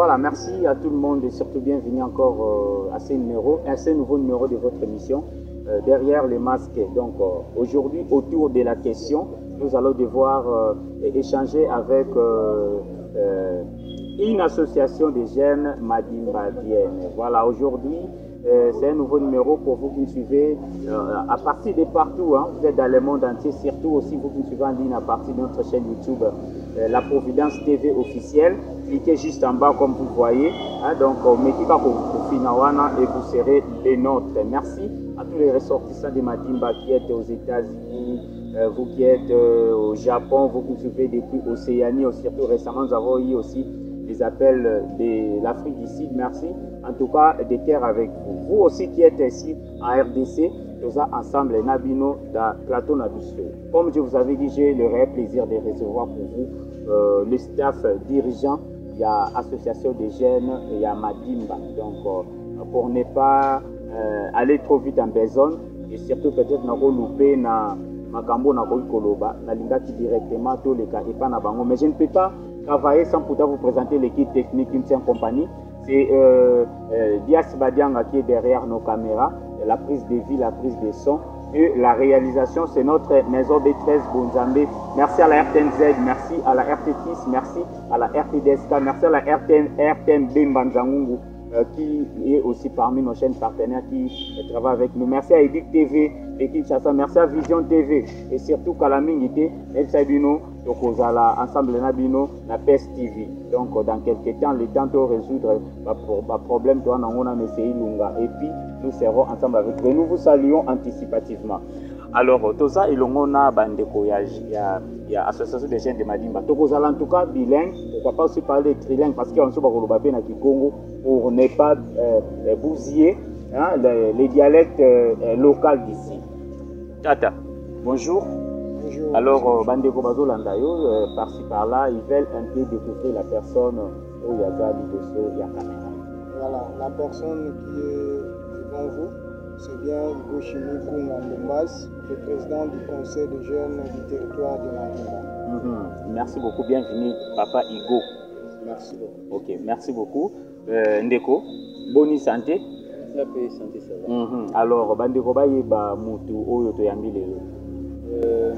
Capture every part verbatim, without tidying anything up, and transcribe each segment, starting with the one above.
voilà, merci à tout le monde et surtout bienvenue encore euh, à ce numéro, à ce nouveau numéro de votre émission euh, Derrière les masques. Donc euh, aujourd'hui, autour de la question, nous allons devoir euh, échanger avec euh, euh, une association de jeunes madimbadiennes. Voilà, aujourd'hui, euh, c'est un nouveau numéro pour vous qui me suivez euh, à partir de partout. Hein, vous êtes dans le monde entier, surtout aussi vous qui me suivez en ligne à partir de notre chaîne YouTube, euh, La Providence T V officielle. Cliquez juste en bas comme vous voyez. Hein, donc, mettez pas pour Finawana et vous serez les nôtres. Merci à tous les ressortissants de Madimba qui êtes aux États-Unis, euh, vous qui êtes euh, au Japon, vous qui me suivez depuis Océanie, surtout récemment nous avons eu aussi les appels de l'Afrique du Sud. Merci en tout cas de cœur avec vous. Vous aussi qui êtes ici en R D C, nous sommes ensemble Nabino dans plateau Nabiso. Comme je vous avais dit, j'ai le réel plaisir de recevoir pour vous euh, le staff dirigeant. Il y a association des jeunes et il y a Madimba. Donc euh, pour ne pas euh, aller trop vite en besogne et surtout peut-être na louper na makambo na koloba na lingaki directement tous les cas et pas na bango. Mais je ne peux pas travailler sans pourtant vous présenter l'équipe technique une seule compagnie. C'est euh, euh, Dias Badianga qui est derrière nos caméras, la prise de vie, la prise de son. Et la réalisation, c'est notre maison B treize Bonzambé. Merci à la R T N Z, merci à la R T T I S, merci à la R T D S K, merci à la R T M B Mbanzangungu euh, qui est aussi parmi nos chaînes partenaires qui euh, travaillent avec nous. Merci à Edic T V et Kinshasa, merci à Vision T V et surtout Kalamingité, El Sabino, donc aux ensemble Nabino, la P E S T V. Donc dans quelques temps, le temps de résoudre le problème, toi, on a essayé Lunga et puis nous serons ensemble avec vous. Nous vous saluons anticipativement. Alors, Toza et Longona Bandeko, il y a l'association des jeunes de Madimba. Toza en tout cas bilingue, pourquoi pas aussi parler trilingue parce qu'il y a un peu de Congo pour ne pas euh, bousiller hein, les, les dialectes euh, locaux d'ici. Tata, bonjour. Bonjour. Alors, Bandeko Bazolandayo, euh, par-ci par-là, ils veulent un peu découvrir la personne où il y a ça, il y a caméra. Voilà, la personne qui est devant vous, c'est bien Igo Chimi Kungandomas, le président du conseil des jeunes du territoire de Madimba. Mm-hmm. Merci beaucoup, bienvenue Papa Igo. Merci beaucoup. Ok, merci beaucoup. Euh, Ndeko, bonne santé. Ça peut santé, ça va. Mm-hmm. Alors, Bandeko Bayeba Mutu Oyo Toyambi Lelo. Euh,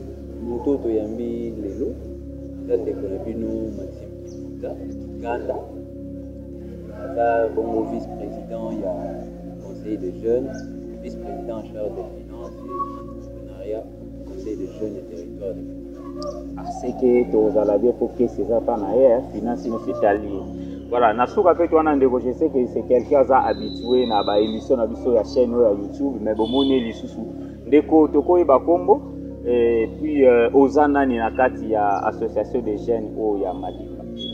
Mutu Toyambi Lelo, ça Ndeko Nabino Maxime Kibuta, Ganda. Là, bon, vice-président, il y a le conseil des jeunes, vice-président en charge des finances et l'entrepreneuriat, conseil des jeunes et territoires. C'est que tu as bien pour que c'est ça, pas naïe, finance, c'est allié. Voilà, Nasuka fait toi je sais que c'est quelqu'un qui a habitué à la émission à la chaîne YouTube, mais bon, mon est sous Ndeko Toko et Bakombo, et puis Ozana Ninakati, il y a association des jeunes au Yamadi.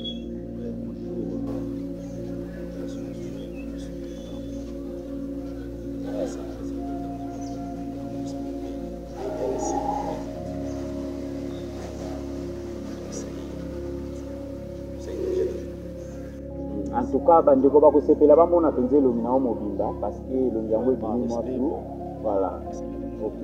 En tout cas, bandeko ba ko sepela ba mona penze lo mina mobimba parce que le nyango est venu moi tout. Voilà. OK.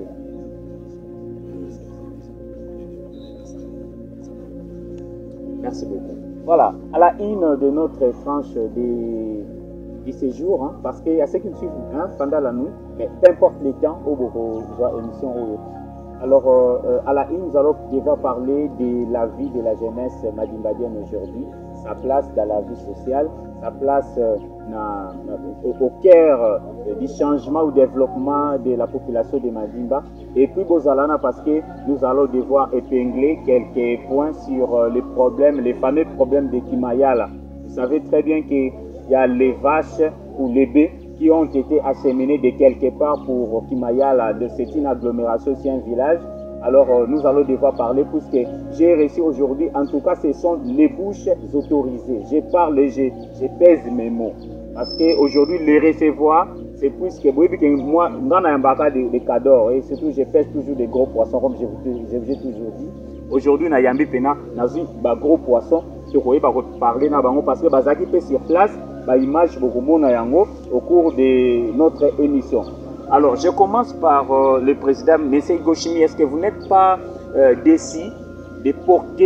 Merci beaucoup. Voilà, à la une de notre tranche des du séjour, hein, parce qu'il y a ceux qui me suivent hein, pendant la nuit, mais peu importe les temps, au bout de l'émission. Alors, euh, à la une, nous allons déjà parler de la vie de la jeunesse madimbadienne aujourd'hui, sa place dans la vie sociale, sa place euh, na, na, au, au cœur euh, du changement ou développement de la population de Madimba. Et puis, Bozalana, parce que nous allons devoir épingler quelques points sur euh, les problèmes, les fameux problèmes de Kimayala. Vous savez très bien qu'il y a les vaches ou les baies qui ont été acheminés de quelque part pour Kimayala, de c'est une agglomération, c'est un village. Alors euh, nous allons devoir parler puisque j'ai reçu aujourd'hui, en tout cas ce sont les bouches autorisées. Je parle, je, je pèse mes mots. Parce qu'aujourd'hui les recevoir, c'est puisque moi, dans un baka de, de cador, et surtout je pèse toujours des gros poissons comme je vous ai toujours dit. Aujourd'hui, na yambi pena, na zi ba gros poissons, je croyais pas parler na bango parce que bazaki pe sur place. Bah, image au cours de notre émission. Alors, je commence par euh, le président M. Igo Chimi. Est-ce que vous n'êtes pas euh, déçu de porter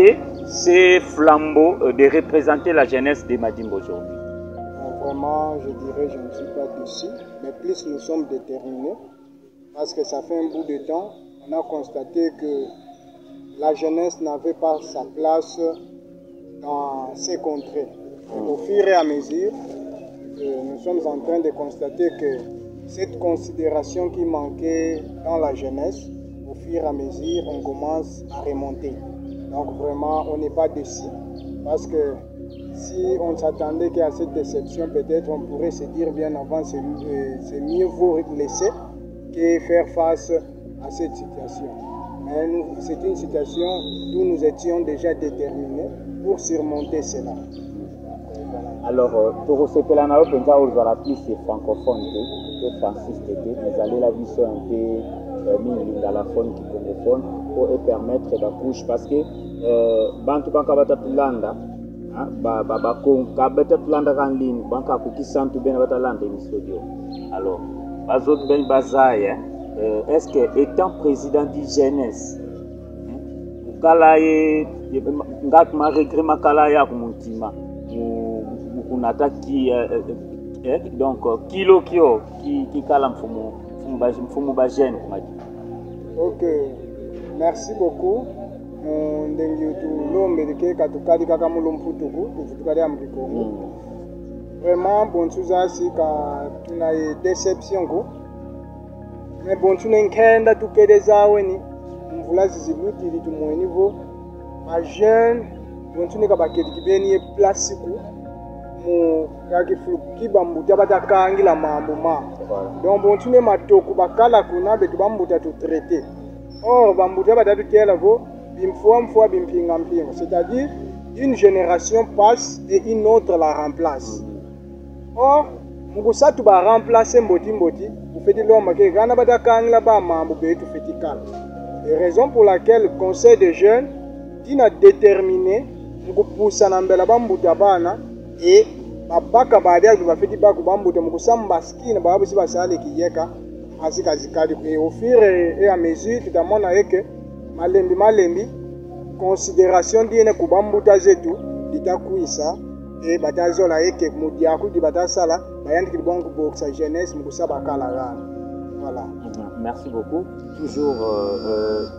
ces flambeaux euh, de représenter la jeunesse de Madimba aujourd'hui? Vraiment, je dirais, je ne suis pas déçu, mais plus nous sommes déterminés, parce que ça fait un bout de temps, on a constaté que la jeunesse n'avait pas sa place dans ces contrées. Et au fur et à mesure, euh, nous sommes en train de constater que cette considération qui manquait dans la jeunesse, au fur et à mesure, on commence à remonter. Donc vraiment, on n'est pas déçu, parce que si on s'attendait qu'à cette déception, peut-être on pourrait se dire bien avant, c'est euh, mieux vous laisser que faire face à cette situation. Mais c'est une situation où nous étions déjà déterminés pour surmonter cela. Alors, pour ce que l'on a pensé aux plus francophone que franciste, nous allons la vision un peu mis dans la faune qui francophone pour permettre de couche parce que bantu banka batatulanda ba ba ba ko ka batatulanda kan ligne banka ko kisantu ben batalanda ni studio. Alors, bazot ben bazaya est-ce que étant président du jeunesse kala ye ngat ma regret makala ya kumuntima kunata ki eh, donc kilo kio ki ki kala mfumo mfumo ba jeune kumadi. OK, merci beaucoup. Ndengi tu lombe ke katukadi kaka mulumputuku tufutukadi ambikongo. Vraiment bon tuza si ka tuna déception ko. Mais bon tuna nkenda tukedezawe ni mvula ziziluti litu mu niveau ma jeune bon tuna ka bakedi kibeni e place ku mu kaki fluki bambuta batakangila mambo ma. Donc bon tuna matoku bakala kuna betu bambuta tu traiter. Or bambuta batatu kela vo c'est-à-dire une génération passe et une autre la remplace. Or, Mugusa tu vas remplacer Mboti Mboti, vous faites l'homme qui est là-bas, et raison pour laquelle le conseil des jeunes dit a déterminé Mugusa Nambela Mboutabana et Babaka Badia qui va faire du bac Bambouta Mugusa Mbaski, Nababi Basale qui yeka, et au fur et à mesure, tout le monde a que Malembi Malembi, considération d'ine kubambuta zetu litakuisa et batazola eke mudiaku di batasala bayandi kibongo boxa jeunesse mukusa bakala. Voilà. Merci beaucoup. Toujours euh, euh,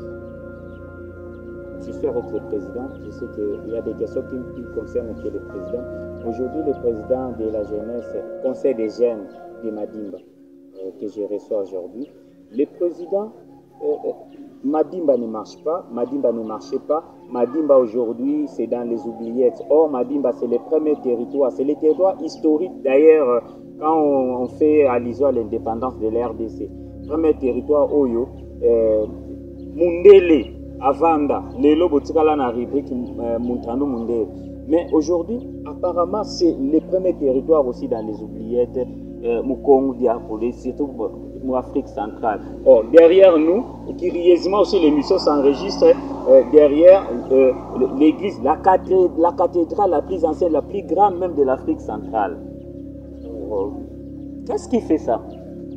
je suis avec le président. Je sais qu'il y a des questions qui, qui concernent le président. Aujourd'hui, le président de la jeunesse, conseil des jeunes de Madimba, euh, que je reçois aujourd'hui. Le président euh, Madimba ne marche pas, Madimba ne marchait pas. Madimba aujourd'hui c'est dans les oubliettes. Or Madimba c'est le premier territoire, c'est le territoire historique d'ailleurs quand on, on fait allusion à l'indépendance de l'R D C. Premier territoire Oyo, euh, Mundele, Avanda, Lelo Botikala na rubrique Muntano Mundele. Mais aujourd'hui apparemment c'est le premier territoire aussi dans les oubliettes, euh, Mukongo Diapolé, surtout en Afrique centrale. Or, derrière nous, curieusement aussi l'émission s'enregistre euh, derrière euh, l'église, la cathédrale, la cathédrale la plus ancienne, la plus grande même de l'Afrique centrale. Euh, Qu'est-ce qui fait ça?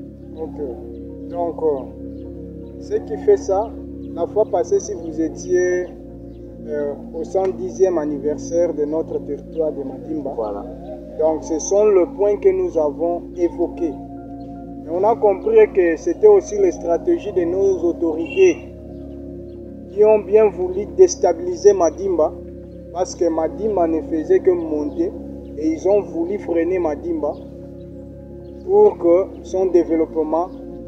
Ok. Donc, euh, ce qui fait ça, la fois passée, si vous étiez euh, au cent dixième anniversaire de notre territoire de Madimba, voilà. Donc ce sont les points que nous avons évoqués. On a compris que c'était aussi les stratégies de nos autorités qui ont bien voulu déstabiliser Madimba parce que Madimba ne faisait que monter et ils ont voulu freiner Madimba pour que son développement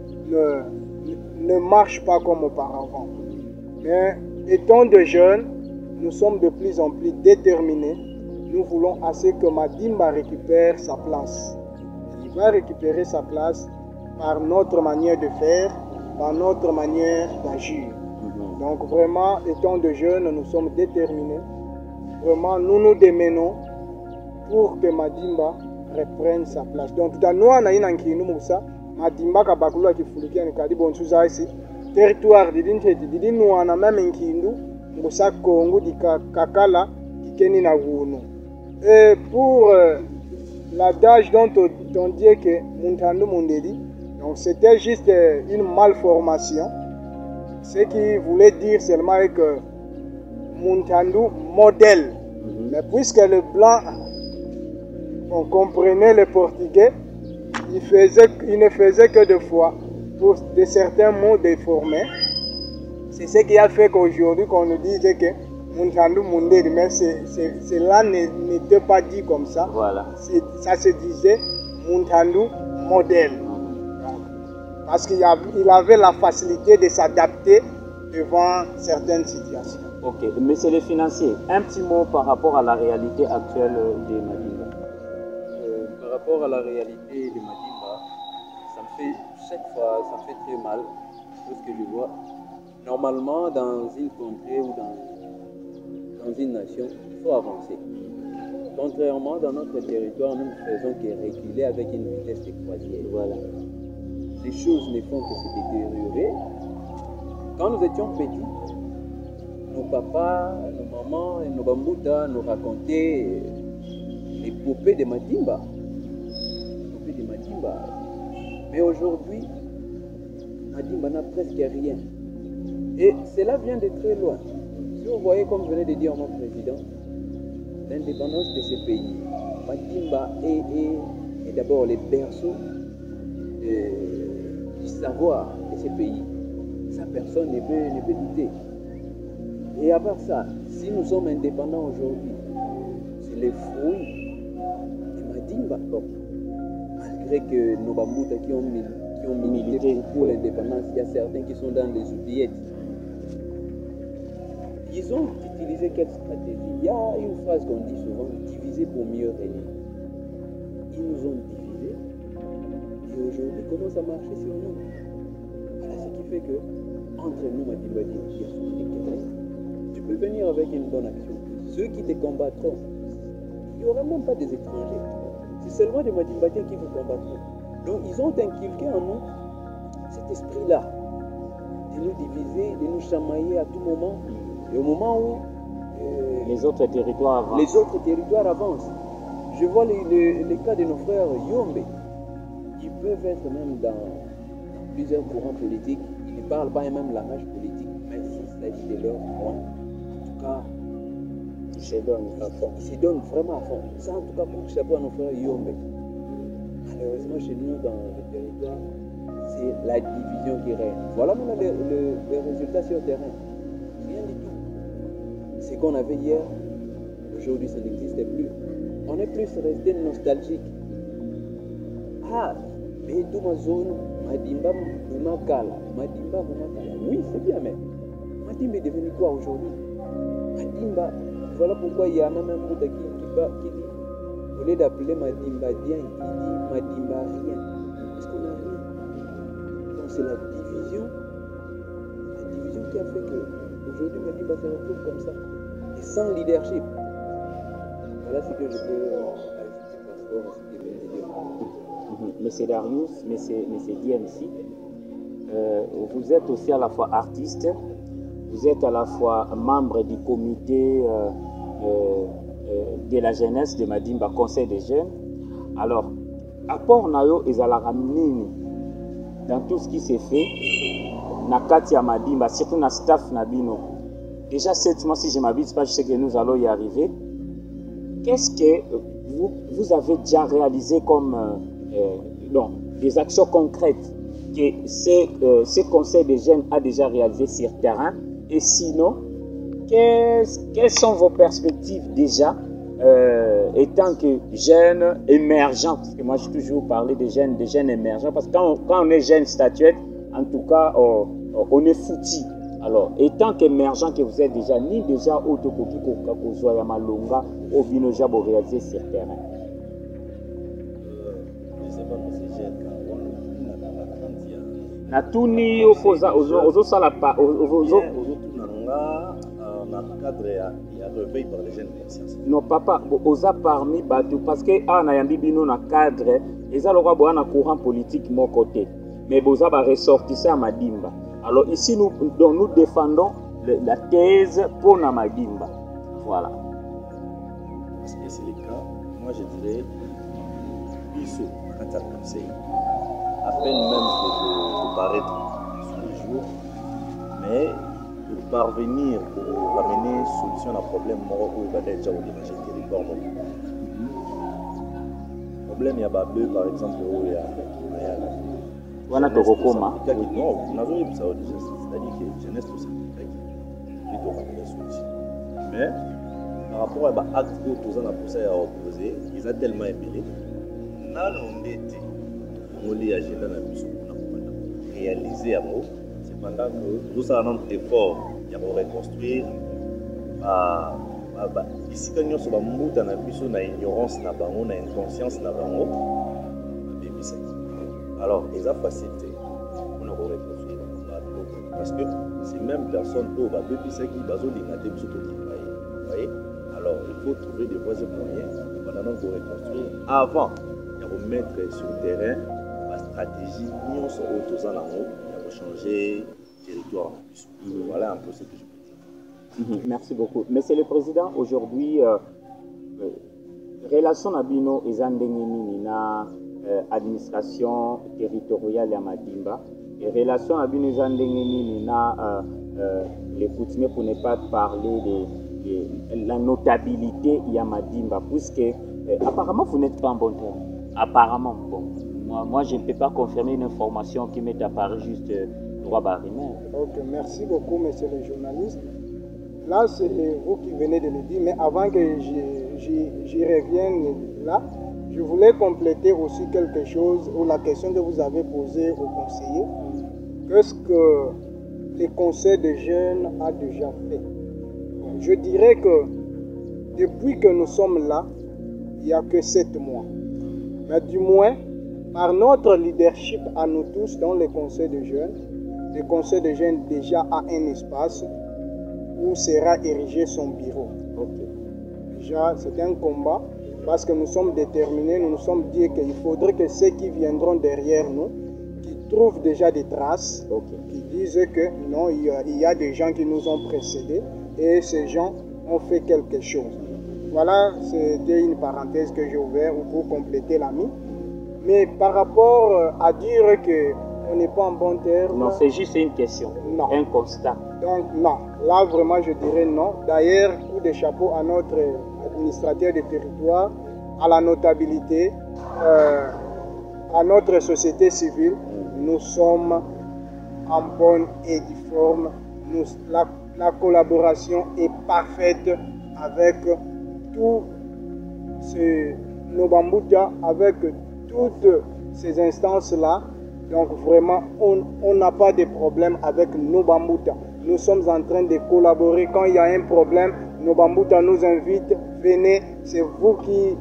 ne, ne marche pas comme auparavant. Mais étant de jeunes, nous sommes de plus en plus déterminés. Nous voulons assez que Madimba récupère sa place. Il va récupérer sa place par notre manière de faire, par notre manière d'agir. Mm-hmm. Donc vraiment, étant de jeunes, nous sommes déterminés. Vraiment, nous nous démenons pour que Madimba reprenne sa place. Donc tout à nous, on a une enquête, Madimba kabakula kifulukia ni kadi bon suza ici. Territoire didinche didi nous on a même enquête, Moussa Congo di kakala kikeni na wunu. Et pour euh, l'adage dont on dit que Muntando Mundeli, donc c'était juste une malformation. Ce qui voulait dire seulement que Muntandu modèle. Mhm. Mais puisque le blanc, on comprenait le portugais, il, faisait, il ne faisait que deux fois pour de certains mots déformés. C'est ce qui a fait qu'aujourd'hui, qu'on nous disait que Muntandu Munderi, mais cela n'était pas dit comme ça. Voilà. Ça se disait Muntandu modèle. Parce qu'il avait la facilité de s'adapter devant certaines situations. Ok, monsieur le financier, un petit mot par rapport à la réalité actuelle de Madimba. Euh, par rapport à la réalité de Madimba, ça me fait, chaque fois, ça me fait très mal lorsque je vois. Normalement, dans une contrée ou dans, dans une nation, il faut avancer. Contrairement dans notre territoire, nous ne faisons que reculer avec une vitesse de croisière. Voilà. Les choses ne font que se détériorer. Quand nous étions petits, nos papas, nos mamans et nos bamboutas nous racontaient l'épopée de Madimba. L'épopée de Madimba. Mais aujourd'hui, Madimba n'a presque rien. Et cela vient de très loin. Si vous voyez, comme venait de dire mon président, l'indépendance de ce pays, Madimba est, est, est d'abord les berceaux de, du savoir de ce pays. Ça, personne ne peut, ne peut douter. Et à part ça, si nous sommes indépendants aujourd'hui, c'est les fruits de Madimba. Bon, malgré que nos bamboutas qui ont, qui ont milité pour l'indépendance, il y a certains qui sont dans les oubliettes. Ils ont utilisé quelle stratégie? Il y a une phrase qu'on dit souvent, diviser pour mieux régner. Ils nous ont divisés. Et aujourd'hui, comment ça marche sur nous? Voilà ce qui fait que, entre nous, Madimba, il y a tu peux venir avec une bonne action. Ceux qui te combattront, il n'y aura même pas des étrangers. C'est seulement des Madimbatiens qui vous combattront. Donc, ils ont inculqué en nous cet esprit-là, de nous diviser, de nous chamailler à tout moment. Et au moment où euh, les autres territoires avancent. Les autres territoires avancent. Je vois les, les, les cas de nos frères Yombe. Ils peuvent être même dans, dans plusieurs courants politiques. Ils ne parlent pas même langage politique, mais s'il s'agit de leur point, en tout cas, ils se donnent à fond. Ils se donnent vraiment à fond. Ça, en tout cas, pour chapeau à nos frères Yombe. Malheureusement, chez nous, dans le territoire, c'est la division qui règne. Voilà maintenant le, le, le résultat sur le terrain. Rien du tout. Ce qu'on avait hier, aujourd'hui, ça n'existe plus. On est plus resté nostalgique. Ah, mais tout ma zone, Madimba Moumakala, Madimba Moumakala. Oui, c'est bien, mais Madimba est devenu quoi aujourd'hui? Madimba, voilà pourquoi il y a même un groupe qui, qui, qui dit, au lieu d'appeler Madimba bien, il dit Madimba rien. Parce qu'on n'a rien. Donc c'est la division, la division qui a fait que aujourd'hui Madimba se retrouve comme ça. Et sans leadership. Voilà ce que je peux ajouter par rapport à ce que vient de dire. Monsieur Darius, Monsieur, Monsieur D M C, euh, vous êtes aussi à la fois artiste, vous êtes à la fois membre du comité euh, euh, de la jeunesse de Madimba, Conseil des jeunes. Alors, apport nayo ezalaka nini dans tout ce qui s'est fait na kati ya Madimba, surtout na staff Nabino. Déjà sept mois, si je ne m'abuse pas, je sais que nous allons y arriver. Qu'est-ce que vous, vous avez déjà réalisé comme euh, euh, non, des actions concrètes que ce, euh, ce conseil des jeunes a déjà réalisé sur le terrain? Et sinon, quelles sont vos perspectives déjà euh, étant que jeunes émergents? Parce que moi, j'ai toujours parlé des jeunes, des jeunes émergents. Parce que quand on, quand on est jeune statuette, en tout cas, on, on est foutu. Alors, étant qu'émergent que vous êtes déjà, ni déjà autokoki kokozwa ya malonga au binoja pour réaliser sur le terrain. Na tuni opoza ozo sala pa ozo dans le cadre ya réveil par les jeunes conscience. Non papa, oza parmi bato parce que a na yambi bino na cadre eza lokwa boya na courant politique mon côté. Mais boza ba ressortissant à Madimba. Alors ici, nous, donc, nous défendons le, la thèse pour Namadimba. Voilà. Parce que c'est le cas, moi je dirais, Bissou, quand tu as le conseil, à peine même de, de paraître tous les jours, mais parvenir pour amener solution à un problème où il va déjà au déranger le territoire. Le problème, il y a pas bleu, par exemple, où il y a Wana Tokokoma. Non, on a vu ça déjà. C'est-à-dire que jeunesse, tout ça, il faut ramener la solution. Mais, par rapport à l'acte que tous les poussé à opposer, ils ont tellement épelé. Là, on était, on lit agenda dans le pour réaliser à vous. Cependant que nous avons un effort pour reconstruire. Ici, quand nous sommes en ignorance, on a une inconscience, alors, ils ont facilité pour nous reconstruire. Parce que ces mêmes personnes qui ont depuis ce qui ont dit que vous voyez. Alors, il faut trouver des voies et moyens pour reconstruire avant de mettre sur le terrain la stratégie. Nous sommes tous en haut pour changer le territoire. Voilà un peu ce que je peux dire. Merci beaucoup. Monsieur le Président, aujourd'hui, euh, euh, relation Abino et Zandengenina. Euh, administration territoriale à Madimba et relation à Binuzandengeni na euh, euh, les coutumiers pour ne pas parler de, de la notabilité à Madimba puisque euh, apparemment vous n'êtes pas en bon terme. Apparemment, bon, moi, moi je ne peux pas confirmer une information qui m'est apparue juste euh, droit barimère. Ok, merci beaucoup monsieur le journaliste. Là c'est vous qui venez de le dire, mais avant que j'y revienne là, je voulais compléter aussi quelque chose ou la question que vous avez posée au conseiller. Qu'est-ce que le conseil des jeunes a déjà fait? Je dirais que depuis que nous sommes là, il n'y a que sept mois. Mais du moins, par notre leadership à nous tous dans le conseil des jeunes, le conseil des jeunes déjà a un espace où sera érigé son bureau. Okay. Déjà, c'est un combat. Parce que nous sommes déterminés, nous nous sommes dit qu'il faudrait que ceux qui viendront derrière nous, qui trouvent déjà des traces, okay, qui disent que non, il y, a, il y a des gens qui nous ont précédés et ces gens ont fait quelque chose. Voilà, c'était une parenthèse que j'ai ouverte pour compléter l'ami. Mais par rapport à dire qu'on n'est pas en bon terme... Non, c'est juste une question, non. Un constat. Donc non, là vraiment je dirais non. D'ailleurs, coup de chapeau à notre administrateur des territoires, à la notabilité, euh, à notre société civile, nous sommes en bonne et due forme. Nous, la, la collaboration est parfaite avec tous ces Nobambuta, avec toutes ces instances-là. Donc vraiment, on n'a pas de problème avec Nobambuta. Nous sommes en train de collaborer. Quand il y a un problème, Nobambuta nous invite, venez, c'est vous qui,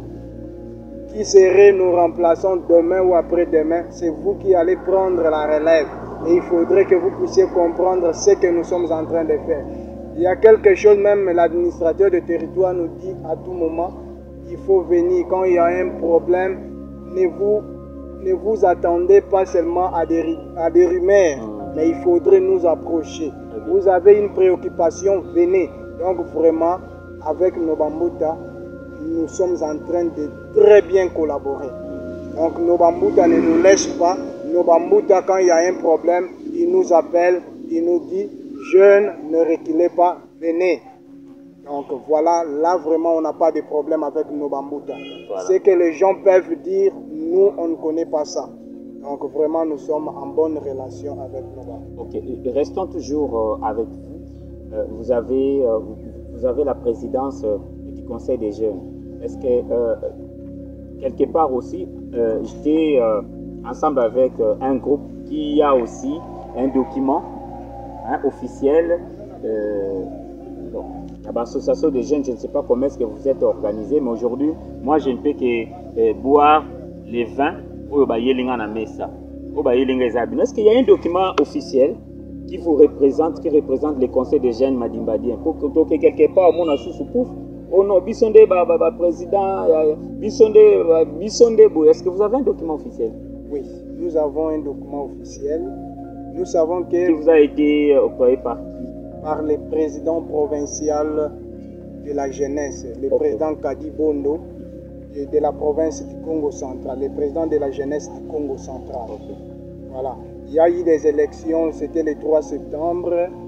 qui serez nos remplaçants demain ou après-demain. C'est vous qui allez prendre la relève. Et il faudrait que vous puissiez comprendre ce que nous sommes en train de faire. Il y a quelque chose, même l'administrateur de territoire nous dit à tout moment, il faut venir. Quand il y a un problème, ne vous, ne vous attendez pas seulement à des, à des rumeurs, mais il faudrait nous approcher. Vous avez une préoccupation, venez. Donc vraiment, avec Nobambuta, nous sommes en train de très bien collaborer. Donc Nobambuta ne nous laisse pas. Nobambuta, quand il y a un problème, il nous appelle, il nous dit, jeunes, ne reculez pas, venez. Donc voilà, là vraiment, on n'a pas de problème avec Nobambuta. Voilà. Ce que les gens peuvent dire, nous, on ne connaît pas ça. Donc vraiment, nous sommes en bonne relation avec Nobambuta. Ok, restons toujours euh, avec vous. Euh, vous, avez, euh, vous avez la présidence euh, du Conseil des jeunes. Est-ce que, euh, quelque part aussi, euh, j'étais euh, ensemble avec euh, un groupe qui a aussi un document hein, officiel euh, bon, l'association des jeunes, je ne sais pas comment est-ce que vous êtes organisé, mais aujourd'hui, moi, je ne peux que euh, boire les vins au Bayelinga na Mesa. Au Bayelinga Zabino. Est-ce qu'il y a un document officiel qui vous représente, qui représente le conseil des jeunes madimbadiens? Pour que quelque part, mon assou soupouf, oh non, Bissonde, président, Bissonde, Bissonde, est-ce que vous avez un document officiel? Oui, nous avons un document officiel. Nous savons que... Qui vous a été octroyé par qui? Par le président provincial de la jeunesse, le okay. président Kadi Bondo de, de la province du Congo central, le président de la jeunesse du Congo central. Okay. Voilà. Il y a eu des élections, c'était le trois septembre.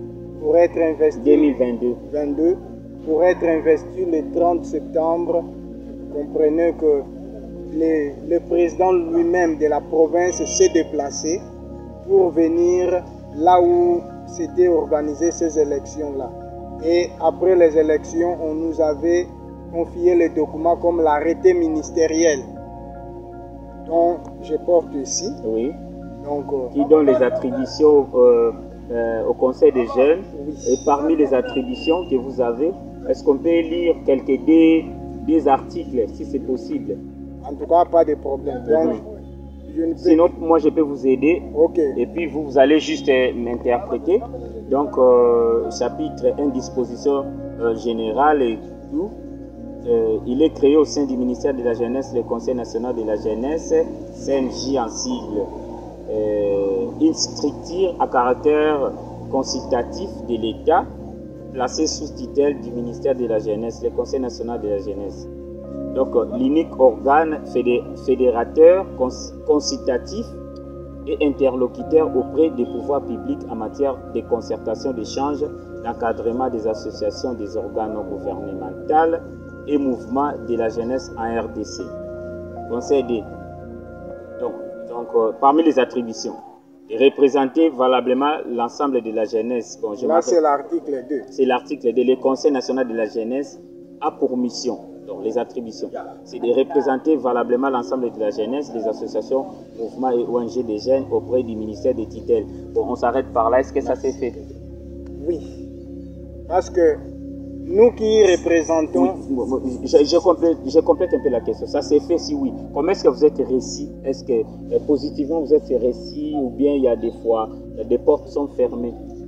pour être investi deux mille vingt-deux. vingt-deux, pour être investi le trente septembre. Comprenez que le, le président lui-même de la province s'est déplacé pour venir là où s'étaient organisées ces élections-là. Et après les élections, on nous avait confié les documents comme l'arrêté ministériel dont je porte ici. Oui. Donc, euh, qui donne les attributions euh, euh, au Conseil des jeunes. Oui. Et parmi les attributions que vous avez, est-ce qu'on peut lire quelques des, des articles, si c'est possible? En tout cas, pas de problème. Donc, Mhm. je ne peux... Sinon, moi, je peux vous aider. Ok. Et puis, vous, vous allez juste euh, m'interpréter. Donc, euh, chapitre indisposition euh, générale et tout. Euh, il est créé au sein du ministère de la Jeunesse, le Conseil national de la jeunesse, C N J en sigle. Euh, une structure à caractère consultatif de l'État, placée sous tutelle du ministère de la Jeunesse, le Conseil national de la jeunesse. Donc, euh, l'unique organe fédé fédérateur, cons consultatif et interlocuteur auprès des pouvoirs publics en matière de concertation, d'échange, d'encadrement des associations, des organes non gouvernementaux et mouvements de la jeunesse en R D C. Conseil des... Donc, donc euh, parmi les attributions, de représenter valablement l'ensemble de la jeunesse. Bon, Là, c'est l'article deux. C'est l'article deux. Le Conseil national de la jeunesse a pour mission, donc les attributions, c'est de représenter valablement l'ensemble de la jeunesse, les associations, mouvements et O N G des jeunes auprès du ministère des tutelles. Bon, on s'arrête par là. Est-ce que ça s'est fait? Oui. Parce que nous qui représentons... Oui, je, je, complète, je complète un peu la question. Ça s'est fait si oui. Comment est-ce que vous êtes réussi? Est-ce que euh, positivement vous êtes réussi ou bien il y a des fois, des portes sont fermées?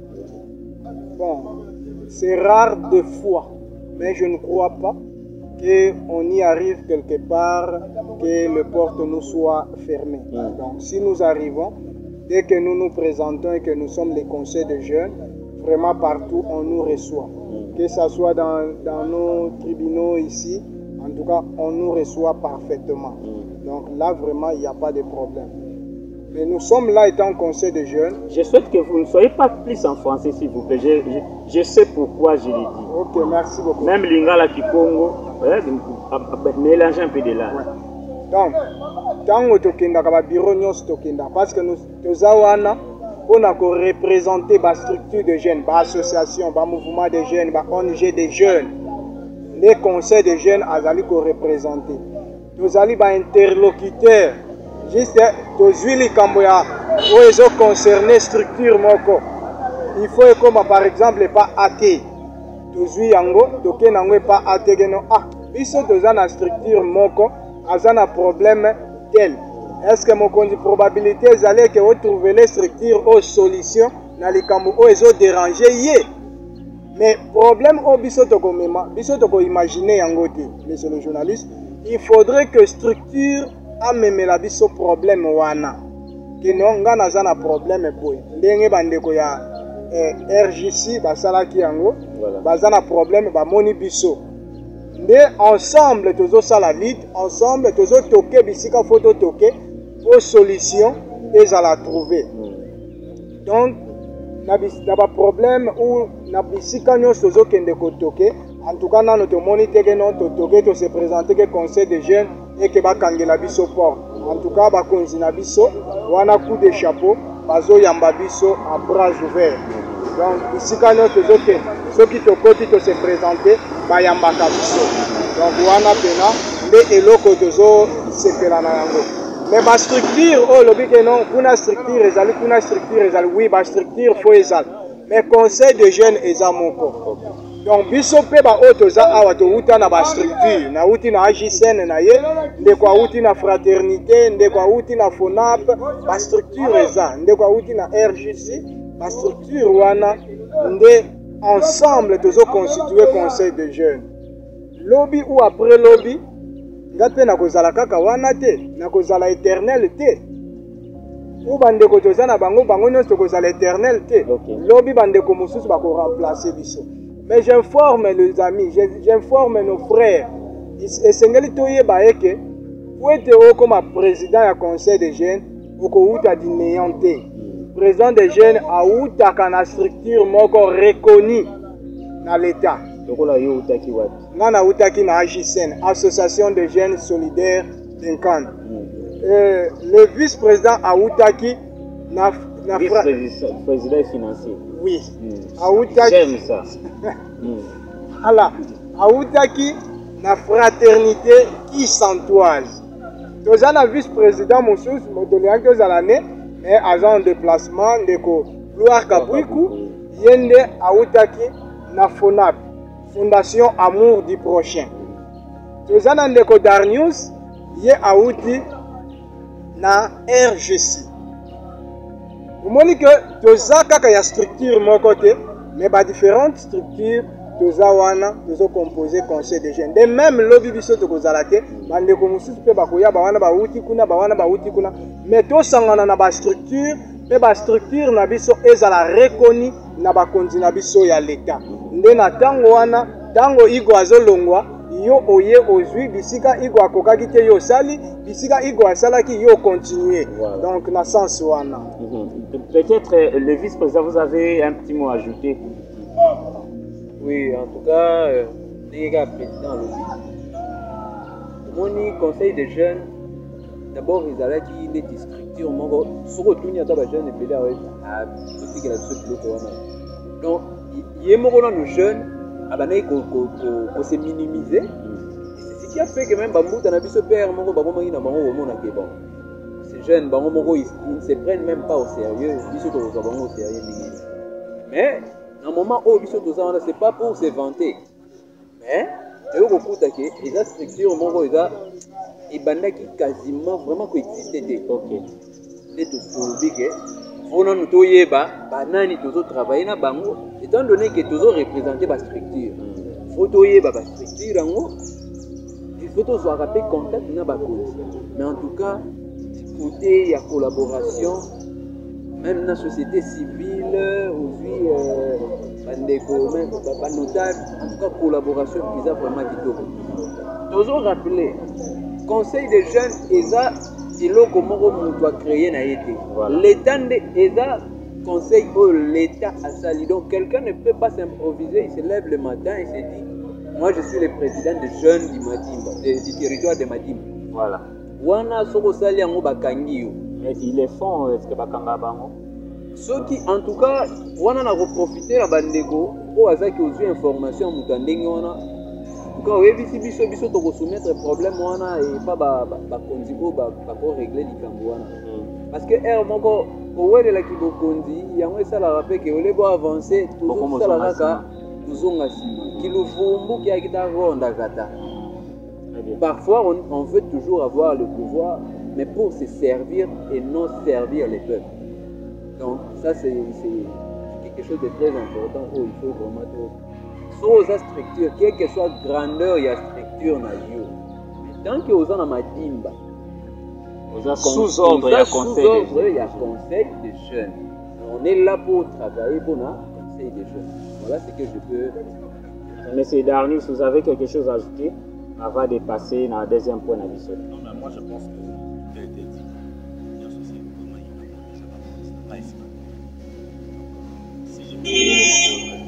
Bon, c'est rare de fois, mais je ne crois pas qu'on y arrive quelque part, que les portes nous soient fermées. Mm. Donc si nous arrivons, dès que nous nous présentons et que nous sommes les conseils de jeunes, vraiment partout on nous reçoit. Mm. Que ce soit dans, dans nos tribunaux ici, en tout cas on nous reçoit parfaitement. Mm. Donc là vraiment il n'y a pas de problème. Mais nous sommes là étant conseil de jeunes. Je souhaite que vous ne soyez pas plus en français s'il vous plaît. Je, je, je sais pourquoi je l'ai dit. Ok, merci beaucoup. Même Lingala Kikongo, ouais, mélanger un peu de là. Ouais. Donc, tant que tu as un bureau, parce que nous avons on a représenté la structure de jeunes, l'association, le mouvement des jeunes, l'O N G des jeunes, les conseils des jeunes, ils ont représenté. Nous avons un interlocuteur, juste, nous avons concerné la structure. Il faut comme par exemple pas athée. Tozui yango, toke nango pas athée no ah. Biso toza na structure moko, azana problème tel. Est-ce que mon conduit probabilité allait que vous trouver les structures aux solutions dans les camps où ils ont dérangé yé. Mais problème au biso toko mema, biso toko imaginer yango te, monsieur le journaliste, il faudrait que structure ameme la biso problème wana. Que non ngana zana problème boy. Ndenge bandeko ya eh, R J C basalaki yango, voilà. Bazana problème ba moni biso. Mais ensemble tozo sala vite, ensemble tozo toke bisika photo toke aux solutions et à la trouver. Mm. Donc na ba problème ou na bisika nyos tozo kende ko toke, en tout cas na notre moniteur que non to toke to se présenter que conseil de jeunes et que ba kangela biso port. En tout cas ba konzina biso wana coup de chapeau bazo yamba biso à bras ouverts. Donc ici quand nous tozo kende ceux qui tokoti to se présenter ba yamba biso. Donc wana pena nde eloko tozo sepela na yango. Mais ma structure oh lobi que non kuna structure ezali kuna structure ezali oui ba structure faut ezali. Mais conseil de jeunes eza moko. Donc biso pe ba auto za awa to uta na ba structure na uti na A J C N na ye nde kwa uti na fraternité nde kwa uti na FONAP ba structure eza nde kwa uti na R J C ba structure wana nde ensemble tozo constituer conseil de jeunes. Lobby ou après lobby ngape na kozala kaka wana te na kozala éternel te ou bandeko toza na bango bango nyonso kozala éternel te. Okay. Lobby bandeko mosusu bako remplacer biso. Mais j'informe les amis, j'informe nos frères. Et sengeli toyeba eke pour être comme président du conseil des jeunes oko uta di néant te. président des jeunes autaka na structure moko reconnue dans l'État. Lokola yo utaki wapi? Nga na utaki na A J C N, Association des jeunes solidaires d'Incan. Euh, le vice-président autaki na na vice-président financier. Oui. Mm. Autaki. J'aime ça. mm. Alors, autaki na fraternité qui s'entoise. Toza na vice-président Moussous, modolian que zalane, mais agent de déplacement de ko Gloire Kapuiku, yende autaki na FONAP, Fondation Amour du Prochain. Toza na ndeko Darnius, ye auti na R G C. Vous montrez que toza kaka ya structure mon côté, mais ba différentes structures toza wana tozo composer conseil des jeunes. De même lobby biso to kozalate, bande ko mususu pe bakoya ba wana ba uti kuna ba wana ba uti kuna, mais to sangana na ba structure, pe ba structure na biso ezala reconnu na ba konzi na biso ya l'État. Nde na tango wana, tango igo azolongwa, yo oye ozui bisika igo akokaki te yo sali, bisika igo asalaki yo continuer. Voilà. Donc na sens wana. Mm-hmm. Peut-être euh, le vice-président, vous avez un petit mot à ajouter. Oui, en tout cas, euh, les gars, président lobby. Mon conseil des jeunes, d'abord ils allaient qui les structures, mon sur retour il y a des jeunes et puis là à tout qui est le bloc. Donc il y a nos jeunes à banner qu'on qu'on s'est minimisé. C'est ce qui a fait que même Bambou t'en a vu ce père, mon gars, Bambou il n'a pas au monde à Québec. Ces jeunes, Bambou mon ils ne se prennent même pas au sérieux, ils sont au Bambou au sérieux. Mais à un moment où ils sont aux gens, c'est pas pour se vanter. Mais tu vois beaucoup de choses, les structures, mon gars, ils bandent qui quasiment vraiment coexister. Ok. Les tout publics, on a nous toyé bas, banani toujours travailler na bango, étant donné que toujours représenter la structure. Faut toyer ba structure en haut. Il faut toujours soit rappelé contact na ba cause. Mais en tout cas, côté il y a collaboration. Même dans la société civile, aussi, euh, même pas notable, en tout cas, collaboration, ils ont vraiment dit tout. Toujours rappeler, conseil des jeunes, ils ont comment on doit créer na été. L'État est conseil pour l'État à sali. Donc, quelqu'un ne peut pas s'improviser, il se lève le matin et se dit, moi je suis le président des jeunes du Madimba, du territoire de Madimba. Voilà. Wana soko sali yango bakangi. Mais ils le font, est-ce que Bakanga Bango? Ceux qui, en tout cas, on a profité la bandego pour avoir une information mutandenge wana. En tout cas, oui, biso biso biso to soumettre problème wana et pas ba ba konzibo ba ba ko régler likambo wana. Parce que er moko owele la kibo konzi yango ça la rappelle que ole bo avancer tout ça la raka tuzonga si kilufumbu qui a kita ronda kata. Parfois on, on veut toujours avoir le pouvoir mais pour se servir et non servir les peuples. Donc ça c'est quelque chose de très important où il faut vraiment tout. Sur la structure, quelle que soit la grandeur, il y a structure na yo. Tant que aux gens na madimba, sous ordre, il y a conseil. Il y a conseil des jeunes. On est là pour travailler pour le conseil des jeunes. Voilà ce que je peux. Monsieur Darnius, vous avez quelque chose à ajouter avant de passer dans le deuxième point d'avis? Non, mais moi je pense que tout a été dit. Bien sûr, c'est vraiment une pas ici. Si je peux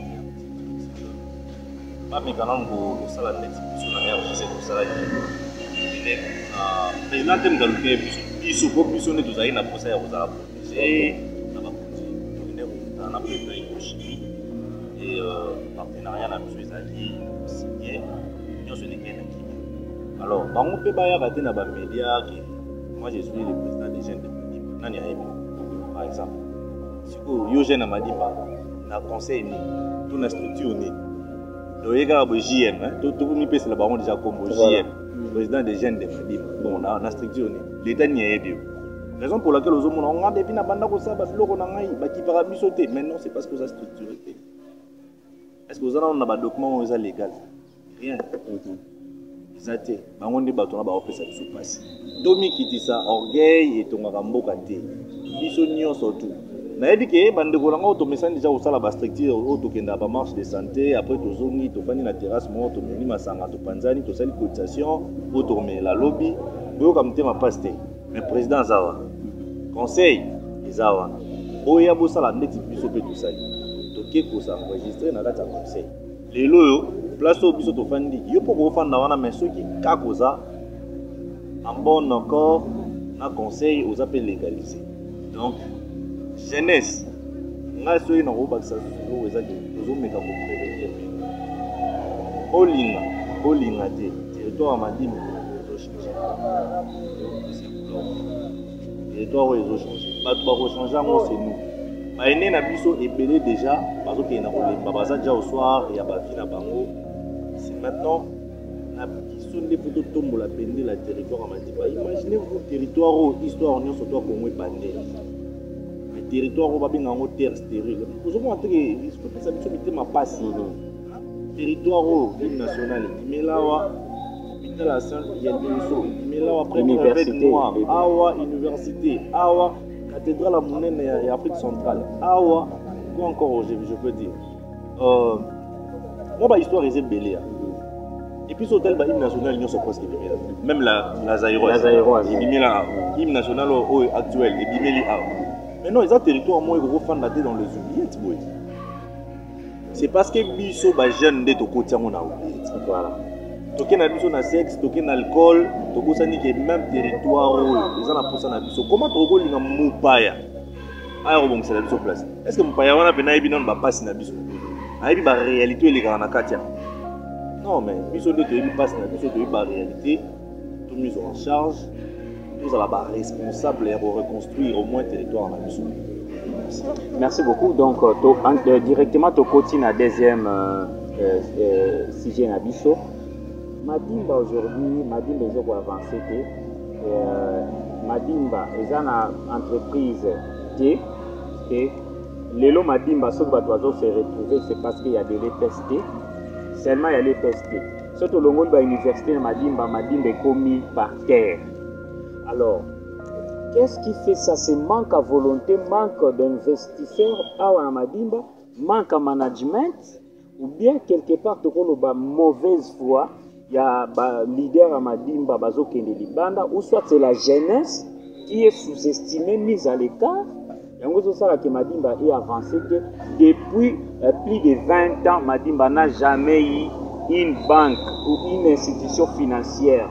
pas mais quand même au salon net sur la mer, c'est pour ça là il est président de l'Union il se faut plus on est tous à pour ça vous allez protéger ça va continuer on a prévu une chimie et partenariat avec les alliés signé nous sommes des alors on peut pas y avoir dans les médias moi je suis le président des jeunes de Madimba nani ayebi par exemple si vous yo jeune à Madimba na conseil ni tout na structure ni le gars de J M, tout le monde peut se le baron déjà comme J M, président des jeunes de Madimba. Bon, on a structure, l'État n'y est pas. Raison pour laquelle les hommes ont regardé depuis la bande comme ça, parce que l'on a eu qui para sauter. Maintenant, c'est parce que ça structure. Est-ce que vous avez un document légal? Rien. Ils ont été. On dit que on a fait ça se passe. Domi qui dit ça, orgueil et ton rambo kanté. Ils sont nions surtout. Na dit que bande ko langa automation déjà au sala ba structure auto kenda ba marche de santé après to zongi to fani na terrasse mo to meni masanga to panzani to sali cotisation auto me la lobby bo comme tema paste mais président zawa conseil zawa boya bosala ndeti biso pe tosali toke kosenregistre na kati ya conseil lelo oyo place oyo biso tofandi yo mpo kofanda wana mais soki ka koza en bon accord na conseil oza mpe légalisé donc jeunesse ngai soki nakobakisa oyo ezaki tozomeka koprévenir olinga olinga te territoire ya madimi ezochange territoire oyo ezochange bato bakochange yango c'est nous baene na biso ebele déjà bazokende na kolemba baza déjà au soir ya bavi na bango c'est maintenant na biso nde po totombola pende la territoire ya madimba imaginez vous territoire oyo histoire nyonso to akongo ebandeli mais territoire oyo babenga yango terre stérile ozomona teke kopesa biso mitema pasi territoire oyo hymne national ekimela awa hôpital ya saint ya biso ekimela awa préfet noir awa université awa cathédrale ya monene ya Afrique centrale awa quoi encore je, je peux dire euh, moi ba histoire eza ebele et puis hôtel ba hymne national nyonso presque ebimela même la la Zaïroise ebimela hymne national oyo actuel ebimeli awa mais non eza territoire moi ekofanda te dans les oubliettes boy c'est parce que biso ba jeune nde tokoti yango na oubliette voilà toke na biso na sexe toke na alcool tokosani ke même territoire oyo eza na posa na biso comment tokolinga mopaya aya kobongisela biso place est ce que mopaya wana mpe nayebi nano bapasi na biso ayebi baréalité elekaka na kati ya non mais biso nde toyebi mpasi na biso toyebi baréalité to mise en charge tozala baresponsable ya koreconstruire au moins territoire na biso. Merci beaucoup. Donc, to, euh, directement, tu continues à deuxième euh, euh, sujet Nabiso. Madimba aujourd'hui, Madimba est pour avancer. Euh, Madimba est une entreprise qui et les lots Madimba, ceux qui doivent se retrouver, c'est parce qu'il y a des P S T. Seulement, il y a les P S T. Surtout le monde de l'université Madimba, Madimba est commis par terre. Alors, qu'est-ce qui fait ça? C'est manque à volonté, manque d'investisseurs à Madimba, manque à management, ou bien quelque part, tu as une mauvaise foi. Il y a un leader à Madimba, ou soit c'est la jeunesse qui est sous-estimée, mise à l'écart. Et on voit ça que Madimba est avancé que depuis euh, plus de vingt ans, Madimba n'a jamais eu une banque ou une institution financière.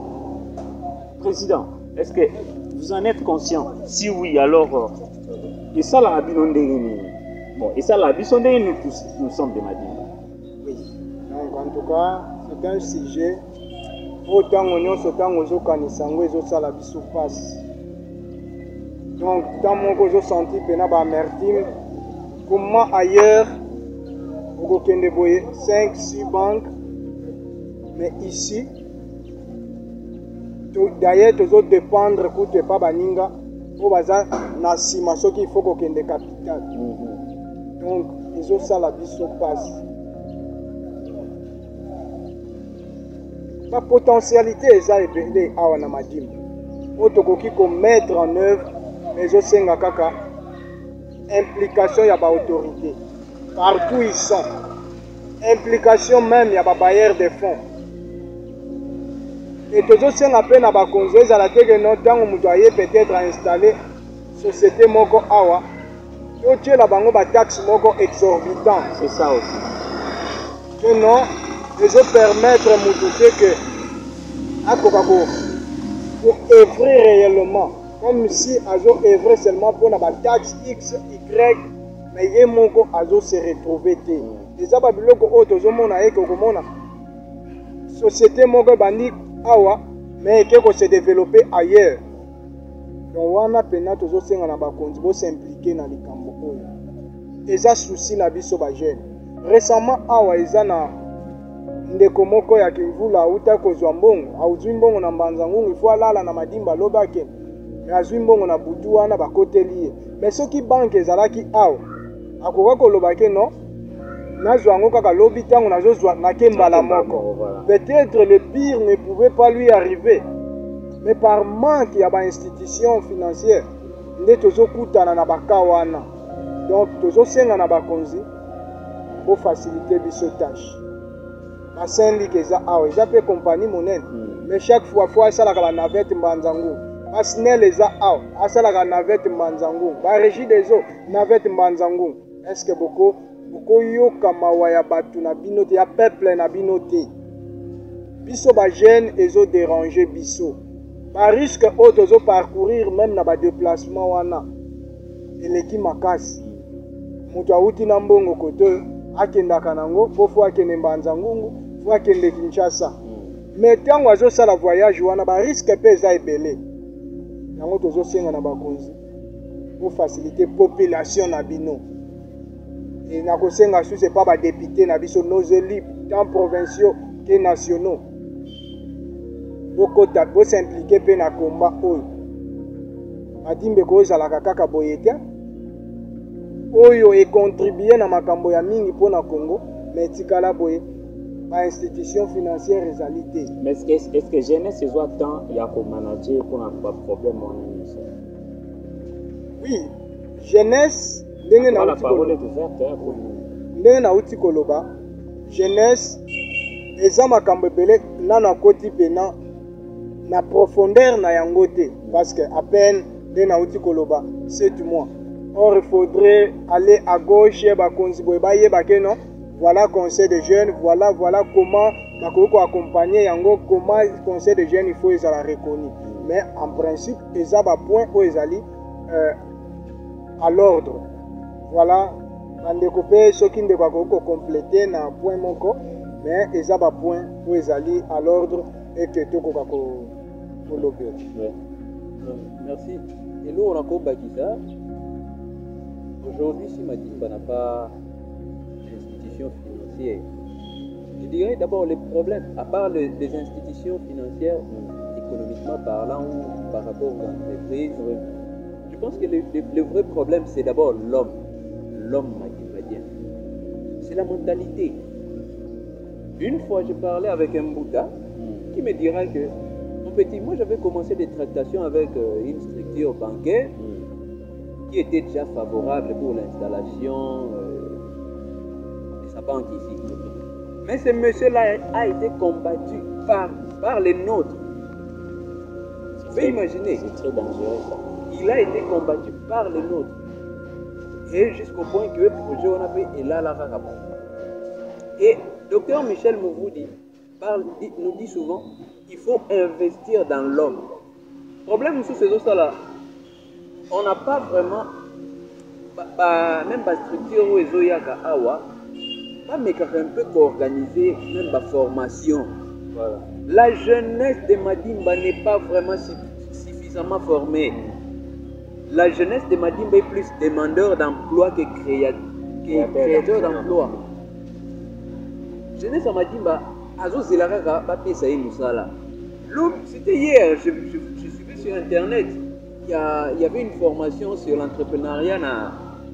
Président, est-ce que vous en êtes conscient? Si oui, alors, et ça la bon, et ça la nous tous, nous sommes de Madimba. Oui, donc en tout cas, c'est un sujet, autant on se temps aux okanisangwe, aux salabiso passe. Donc, tant que je senti pénaba amertume, comment ailleurs, au Kende Boye, cinq, six banques, mais ici, d'ailleurs, tous autres dépendre, coûte pas baninga, au bazar, nasima, ce qu'il faut qu'on ait capital. Donc, ils ont ça la vie se passe. La potentialité est ça, et à Wanamadim. Autre qui qu'on mettre en œuvre, mais aussi une implication, il y a pas autorité. Partout ils sont. Implication même, il y a pas bailleur de fonds. Et toujours aussi à peine à Bakonzo, à la tête que notre temps, on doit peut-être installer société moko awa. Tout tu la bango ba taxe moko exorbitant. C'est ça aussi. Que non, les autres permettre à Moutouté que à Coca-Cola pour œuvrer réellement. Comme si Azo œuvrait seulement pour la taxe X, Y, mais il y a moko Azo se retrouver. Les ababiloko autres hommes a éco comme société moko bandi awa, mais qui se développer ailleurs. Donc on a peine toujours senga na bakonzi bo s'impliquer dans les cambo oyo. Eza souci na biso ba jeune. Récemment awa eza na ndeko moko ya Kimvula uta kozwa mbongo, auzwi mbongo na mbanza ngungu ifo alala na Madimba lobake. Mais azwi mbongo na butu wana bakoteli. Mais soki banque ezalaki awa, akoka kolobake non. Nazwa ngo kaka lobi tango nazozwa nakembala moko. Peut-être le pire ne pouvait pas lui arriver. Mais par manque il y a une institution financière, nous avons na bakawana. Donc nous avons na bakonzi pour faciliter les tâches. Bassin li keza awa, ils appellent compagnie monnaie. Mais chaque fois fois ça la navette mbanzangu. Basnel eza awa asalaka navette Mbanzangu ba régie des eaux navette Mbanzangu. Est-ce que beaucoup beaucoup yoka mawa ya batu na bino te ya peuple na bino te biso ba jeune ezo déranger biso ba risque autres zo parcourir même na ba déplacement wana eleki makasi mutu awuti na mbongo kote akendaka nango po fo akende Mbanzangungu fo akende Kinshasa mais ntango azosala voyage wana ba risque mpe eza ebele yango tozosenga na bakonzi pour faciliter population na bino et na kosenga sous c'est pas ba député na biso nos élus tant provinciaux que nationaux boko ta bo s'impliquer pe na combat oyo Madimba kozalaka kaka boye te oyo e contribuer na makambo ya mingi pona Congo mais tikala boye ba institution financière ezali te. Mais est-ce que est-ce que jeunesse ezo temps ya ko manager pona ba problème wana nyonso? Oui, jeunesse ndenge na la parole est ouverte pour ndenge na uti koloba jeunesse eza makambo ebele nano akoti pena na profondeur na yango te parce que à peine ndenge na uti koloba sept mois. Or il faudrait aller à gauche bakonzi boye bayeba ke non voilà conseil des jeunes, voilà voilà comment bakoko accompagner yango, comment conseil des jeunes il faut ezala reconnu. Mais en principe eza ba point où ezali euh, à l'ordre. Voilà, bandeko pe soki ndeko akoko compléter na point moko mais eza ba point où ezali à l'ordre et que tokoka ko kolobe. Ouais. Merci. Et nous on a compris ça. Aujourd'hui si Madimba n'a pas d'institutions financières, je dirais d'abord les problèmes, à part les, les institutions financières, économiquement parlant ou par rapport aux entreprises, je pense que le, le, le vrai problème c'est d'abord l'homme. L'homme madimbadien. C'est la mentalité. Une fois je parlais avec un Bouddha qui me dira que mon petit, moi j'avais commencé des tractations avec euh, une structure bancaire qui était déjà favorable pour l'installation euh, de sa banque ici. Mais ce monsieur-là a été combattu par, par les nôtres. Vous pouvez imaginer. C'est très dangereux ça. Il a été combattu par les nôtres. Et jusqu'au point que le projet on a fait et là la rarabon. Et docteur Michel Mouvoudi parle, dit, nous dit souvent qu'il faut investir dans l'homme. Le problème sous ces autres-là, on n'a pas vraiment, bah, bah, même la structure où ils ont awa, pas mais quand un peu qu'organiser même la formation. Voilà. La jeunesse de Madimba n'est pas vraiment suffisamment formée. La jeunesse de Madimba est plus demandeur d'emploi que créateur, que créateur d'emploi. Jeunesse de Madimba, Azo Zelaraka, Papi Saïd Moussala. C'était hier, je, je, je suivais sur internet. Il y, a, il y avait une formation sur l'entrepreneuriat na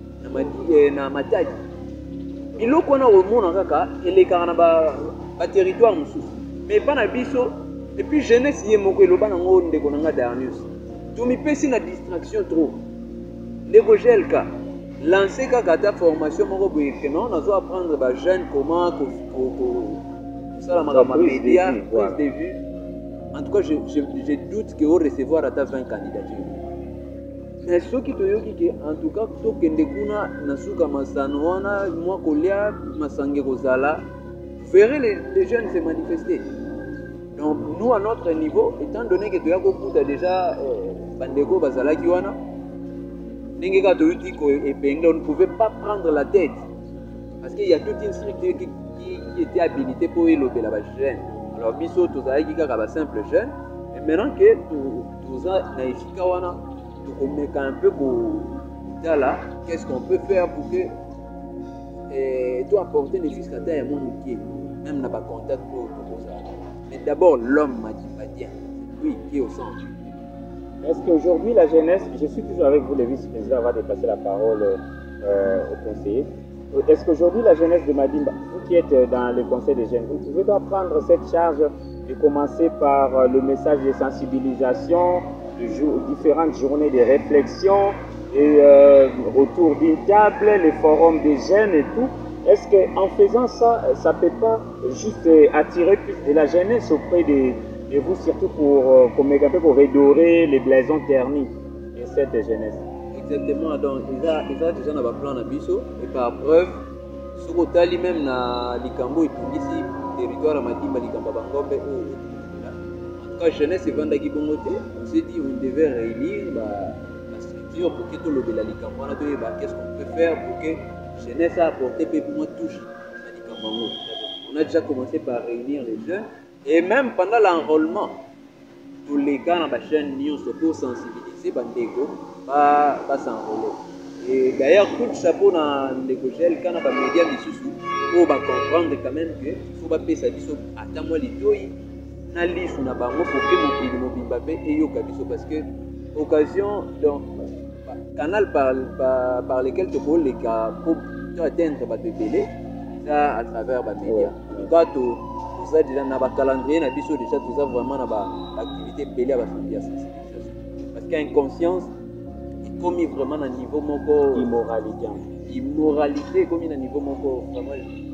na Matadi. Il y a un monde et les carnavals à territoire mais pas na biso et puis jeunesse y est moko le ban ngo ndeko nanga dernius. Tu me pèse na distraction trop. Ndeko gelka lancer kaka formation moko boye que non on doit apprendre ba jeune comment ko ko ça la madame média prise de vue. En tout cas je je, je doute que au recevoir à ta vingt candidatures. Mais ce qui te dit en tout cas to kende kuna nasuka masano wana moi kolia masange kozala verrez les, les jeunes se manifester. Donc nous à notre niveau étant donné que tu as beaucoup déjà bandeko bazala ki wana ndenge ka to yuti ko epenga on ne pouvait pas prendre la tête parce qu'il y a toute une structure qui, qui, qui était habilitée pour éloper la jeune. Alors biso to za ki ka ba simple jeune et maintenant que tout tout ça na ifika wana on met un peu pour là, qu'est-ce qu'on peut faire pour que et toi apporter les jusqu'à terre mon qui même n'a pas contact pour ça. Mais d'abord l'homme m'a dit pas bien, oui qui est au centre. Est-ce qu'aujourd'hui la jeunesse, je suis toujours avec vous le vice-président, va dépasser la parole euh, au conseiller. Est-ce qu'aujourd'hui la jeunesse de Madimba, vous qui êtes dans le conseil des jeunes, vous pouvez pas prendre cette charge de commencer par le message de sensibilisation, de jour, différentes journées de réflexion et euh, autour d'une table, les forums des jeunes et tout. Est-ce qu'en faisant ça, ça ne peut pas juste attirer plus de la jeunesse auprès des, et vous surtout pour, euh, comme un peu pour redorer les blasons ternis de cette jeunesse. Exactement, donc ils ont déjà un plan na biso et par preuve, ce que même na likambo et tout ici, territoire à Matimba, likambo Bangombe, en tout cas, jeunesse et Vandaki Bongote, on s'est dit on devait réunir la structure pour que tout le monde qu'est-ce qu'on peut faire pour que jeunesse a apporté pour moi touche à likambo. On a déjà commencé par réunir les jeunes et même pendant l'enrôlement, tous les cas dans la chaîne News pour sensibiliser Bandego, pas s'enrôler. Et d'ailleurs, coup de chapeau dans les gogels, quand on a des médias dessous, pour comprendre quand même qu'il faut pas payer sa biso à moi les deux, na liste na bango pour que mon pays mon Mbappé et yo kabiso parce que occasion donc canal par par, par lesquels tu peux les cas pour atteindre ba télé ça à travers les médias. En tout cas tout ça déjà na ba calendrier na biso déjà tout ça vraiment na ba activité belé à ba sensibilisation parce qu'il y a une conscience comme vraiment à niveau moko immoralité immoralité comme à niveau moko vraiment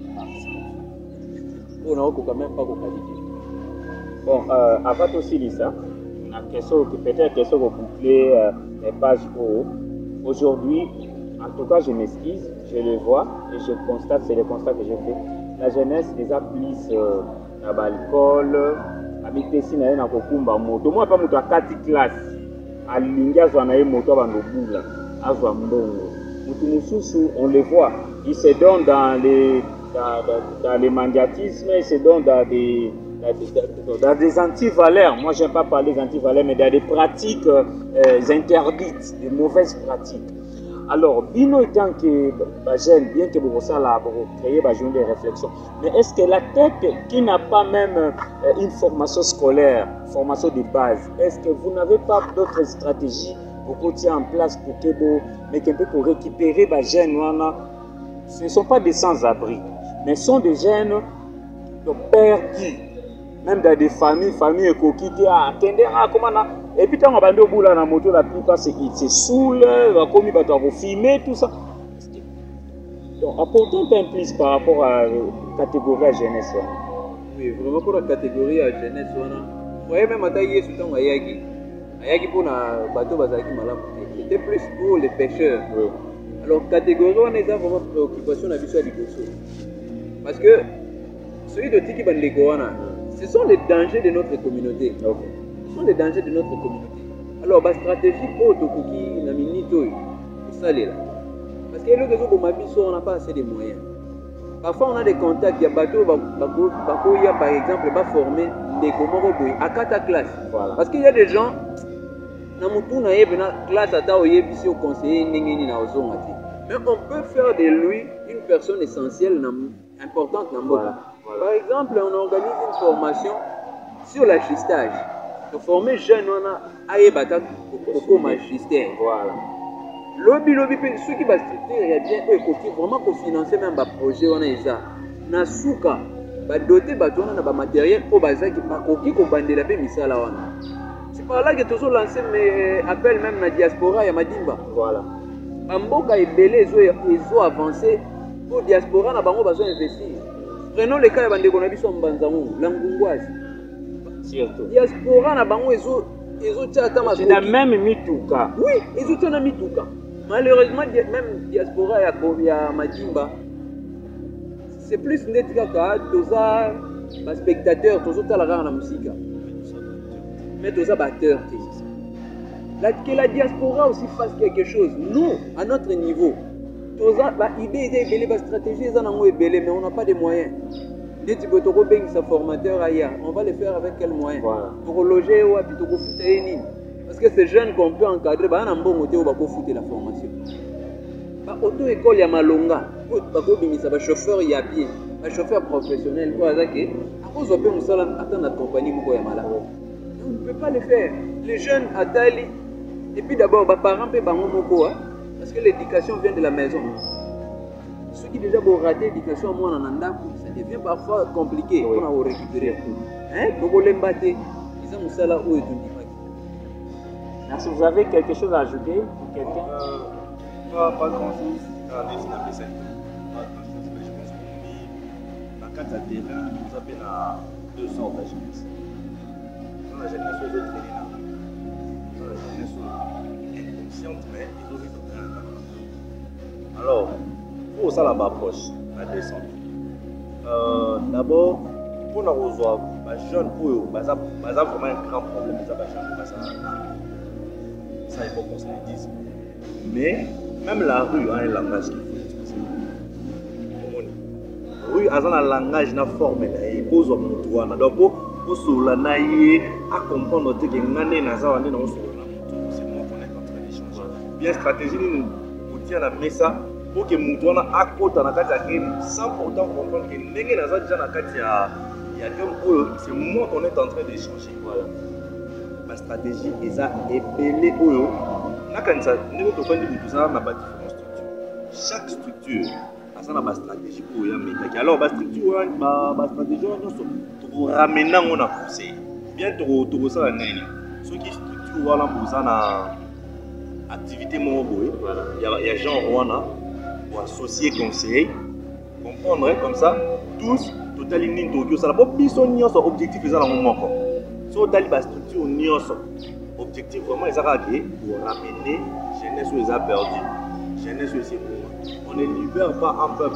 on a quand même pas qualifier. Bon, euh, avant aussi Lisa, peut-être question pour boucler euh, les pages haut. Aujourd'hui, en tout cas, je m'excuse, je le vois et je constate, c'est le constat que j'ai fait. La jeunesse les a plus euh, à l'alcool, à Mitessi, à la Kokumba, moto. Moi, pas moto à quatre classes. À l'India, à la moto, à Nobula, à Zwambongo. On le voit, ils se donnent dans les, dans, dans, dans les mandiatismes, ils se donnent dans des. Dans des antivaleurs, moi je n'aime pas parler des antivaleurs, mais dans des pratiques euh, interdites, des mauvaises pratiques. Alors, Bino étant que bah, jeune, bien que vous ça là, vous créez bah, des réflexions, mais est-ce que la tête qui n'a pas même euh, une formation scolaire, formation de base, est-ce que vous n'avez pas d'autres stratégies pour mettre en place pour que vous, mais un peu pour récupérer les jeunes? Ce ne sont pas des sans-abri, mais ce sont des jeunes perdus. Même dans des familles, familles écoquitées, ah, comment et puis quand on va dans la moto, la plupart c'est saoul, comme ils vont filmer, tout ça. Donc, apportons un peu plus par rapport à la catégorie à jeunesse. Oui, vraiment pour la catégorie à jeunesse, vous voyez même à tailler sous temps Ayagi. Ayagi pour la bateau Bazaki Malam, c'était plus pour les pêcheurs. Oui. Alors, catégorie, on a vraiment préoccupation à l'issue du Gosso. Parce que celui de Tiki Bandegoana, ce sont les dangers de notre communauté. Okay. Ce sont les dangers de notre communauté. Alors, la stratégie pour Tokuki, Naminito, c'est ça là. Parce que le on n'a pas assez de moyens. Parfois, on a des contacts, il y a bateau, il y a par exemple, pas formé des Komoro à quatre classes. Voilà. Parce qu'il y a des gens, dans mon classe, à au conseiller, mais on peut faire de lui une personne essentielle, importante dans le monde. Voilà. Voilà. Par exemple, on organise une formation sur l'agissage. Pour former jeunes, on a aïebata pour magistère. Voilà. Lobby, lobby, ceux qui vont structurer bien, eux, vraiment pour financer même un projet, on a ça. Nasuka, va doter bateau, on a un matériel, au bazar qui pas coquille, qu'on bande la paix, misala. C'est par là que toujours lancé mes appels même la diaspora et Madimba. Voilà. Amboka est belé, ils ont avancé pour diaspora, on a besoin d'investir. Prenons le cas de Bandekonabiso Mbanzamou, l'Angungouaz. Surtout. Diaspora na bango ezo ezo tata ma. C'est la même mituka. Oui, ezo tata mituka. Malheureusement même diaspora ya ya Madimba. C'est plus netika ka toza ba spectateur, tozo tala na musique. Mais toza batteur. Là que la diaspora aussi fasse quelque chose. Nous, à notre niveau, toza ba idée idée ba stratégie za nango ebele mais on n'a pas de moyens. Dès que tu as sa formateur ailleurs, on va le faire avec quel moyen? Voilà. Pour loger ou pour foutre. Parce que ces jeunes qu'on peut encadrer, bah, on a un bon côté où on va foutre la formation. Bah, auto-école, il y a Malonga. Il y a chauffeur, il y a pied. Un chauffeur professionnel, quoi, à cause de ça, attendre la compagnie, on ne peut pas le faire. Les jeunes à Tali, et puis d'abord, les parents peuvent faire parce que l'éducation vient de la maison. Ceux qui déjà vont rater l'éducation à moi en Nanda, ça devient parfois compliqué oui. Pour récupérer. Hein? Donc on l'embatte. Ils ont ça là où est tout. Merci. Vous avez quelque chose à ajouter pour quelqu'un? euh, Pas, pas grand chose. Dans les cinq pas grand chose. Mais je pense qu'on est dans quatre terrains, nous avons à deux cents d'agence. la jeunesse aux autres là. La jeunesse inconsciente, mais ils ont vu tout. Alors, pour ça, la approche, la descente. Euh, D'abord, pour nous rejoindre, les jeunes, ça a vraiment un grand problème. Ça, il faut qu'on se le dise. Mais, même la rue a un langage qu'il faut utiliser. La rue a un langage, une forme, il pose au monde. Donc, pour se à comprendre que nous avons c'est moi qu'on est en train d'échanger. Bien, stratégie, nous tient la messa pour que nous avons à côté sans pourtant comprendre que nous avons déjà c'est moi qu'on est en train d'échanger. Voilà. Ma stratégie est à épeler. Chaque structure a sa stratégie pour y alors ma structure ma stratégie pour ramener on a poussé bien trop trop ça la nani ceux qui structure voilà pour ça na activité mon boy il y a il y a gens rwanda ou associé conseil comprendre comme ça tous total ligne Tokyo ça la pas biso nyonso objectif ça dans mon corps so tali ba structure nyonso objectif vraiment ils a pour ramener jeunesse où ils a perdu jeunesse aussi on ne libère pas un peuple.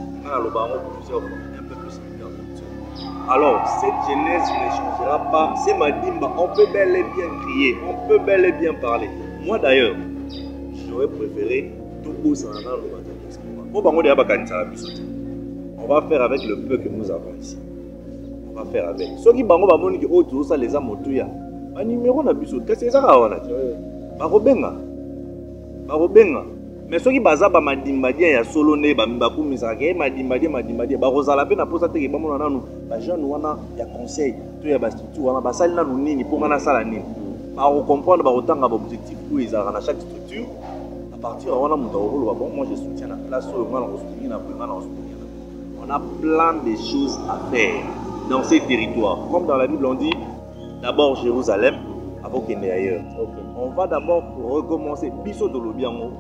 Alors, cette jeunesse ne changera pas. C'est Madimba, on peut bel et bien crier, on peut bel et bien parler. Moi d'ailleurs, j'aurais préféré tout beau ça dans le on va faire avec le peu que nous avons ici. On va faire avec. Ceux qui bango baboni qui autour ça les a motuya. Ba numéro na biso, qu'est-ce que ça va wana? Ba robenga. Ba robenga. Mais ceux qui baza ba madimba dia ya solo ne ba mbaku misake madimba dia madimba dia ba rozala pe na posa te ke ba mona nanu ba jeune wana ya conseil to ya ba structure wana ba sali nanu nini pour ngana sala nini ba ko comprendre ba otanga ba objectif pour ezara na chaque structure à partir wana muta rolo ba bon moi je soutiens la place sur ngana ko soutenir na ngana ko soutenir. On a plein de choses à faire dans ces territoires comme dans la Bible on dit d'abord Jérusalem avant qu'il n'ait ailleurs. Okay. On va d'abord recommencer biso de l'obiango.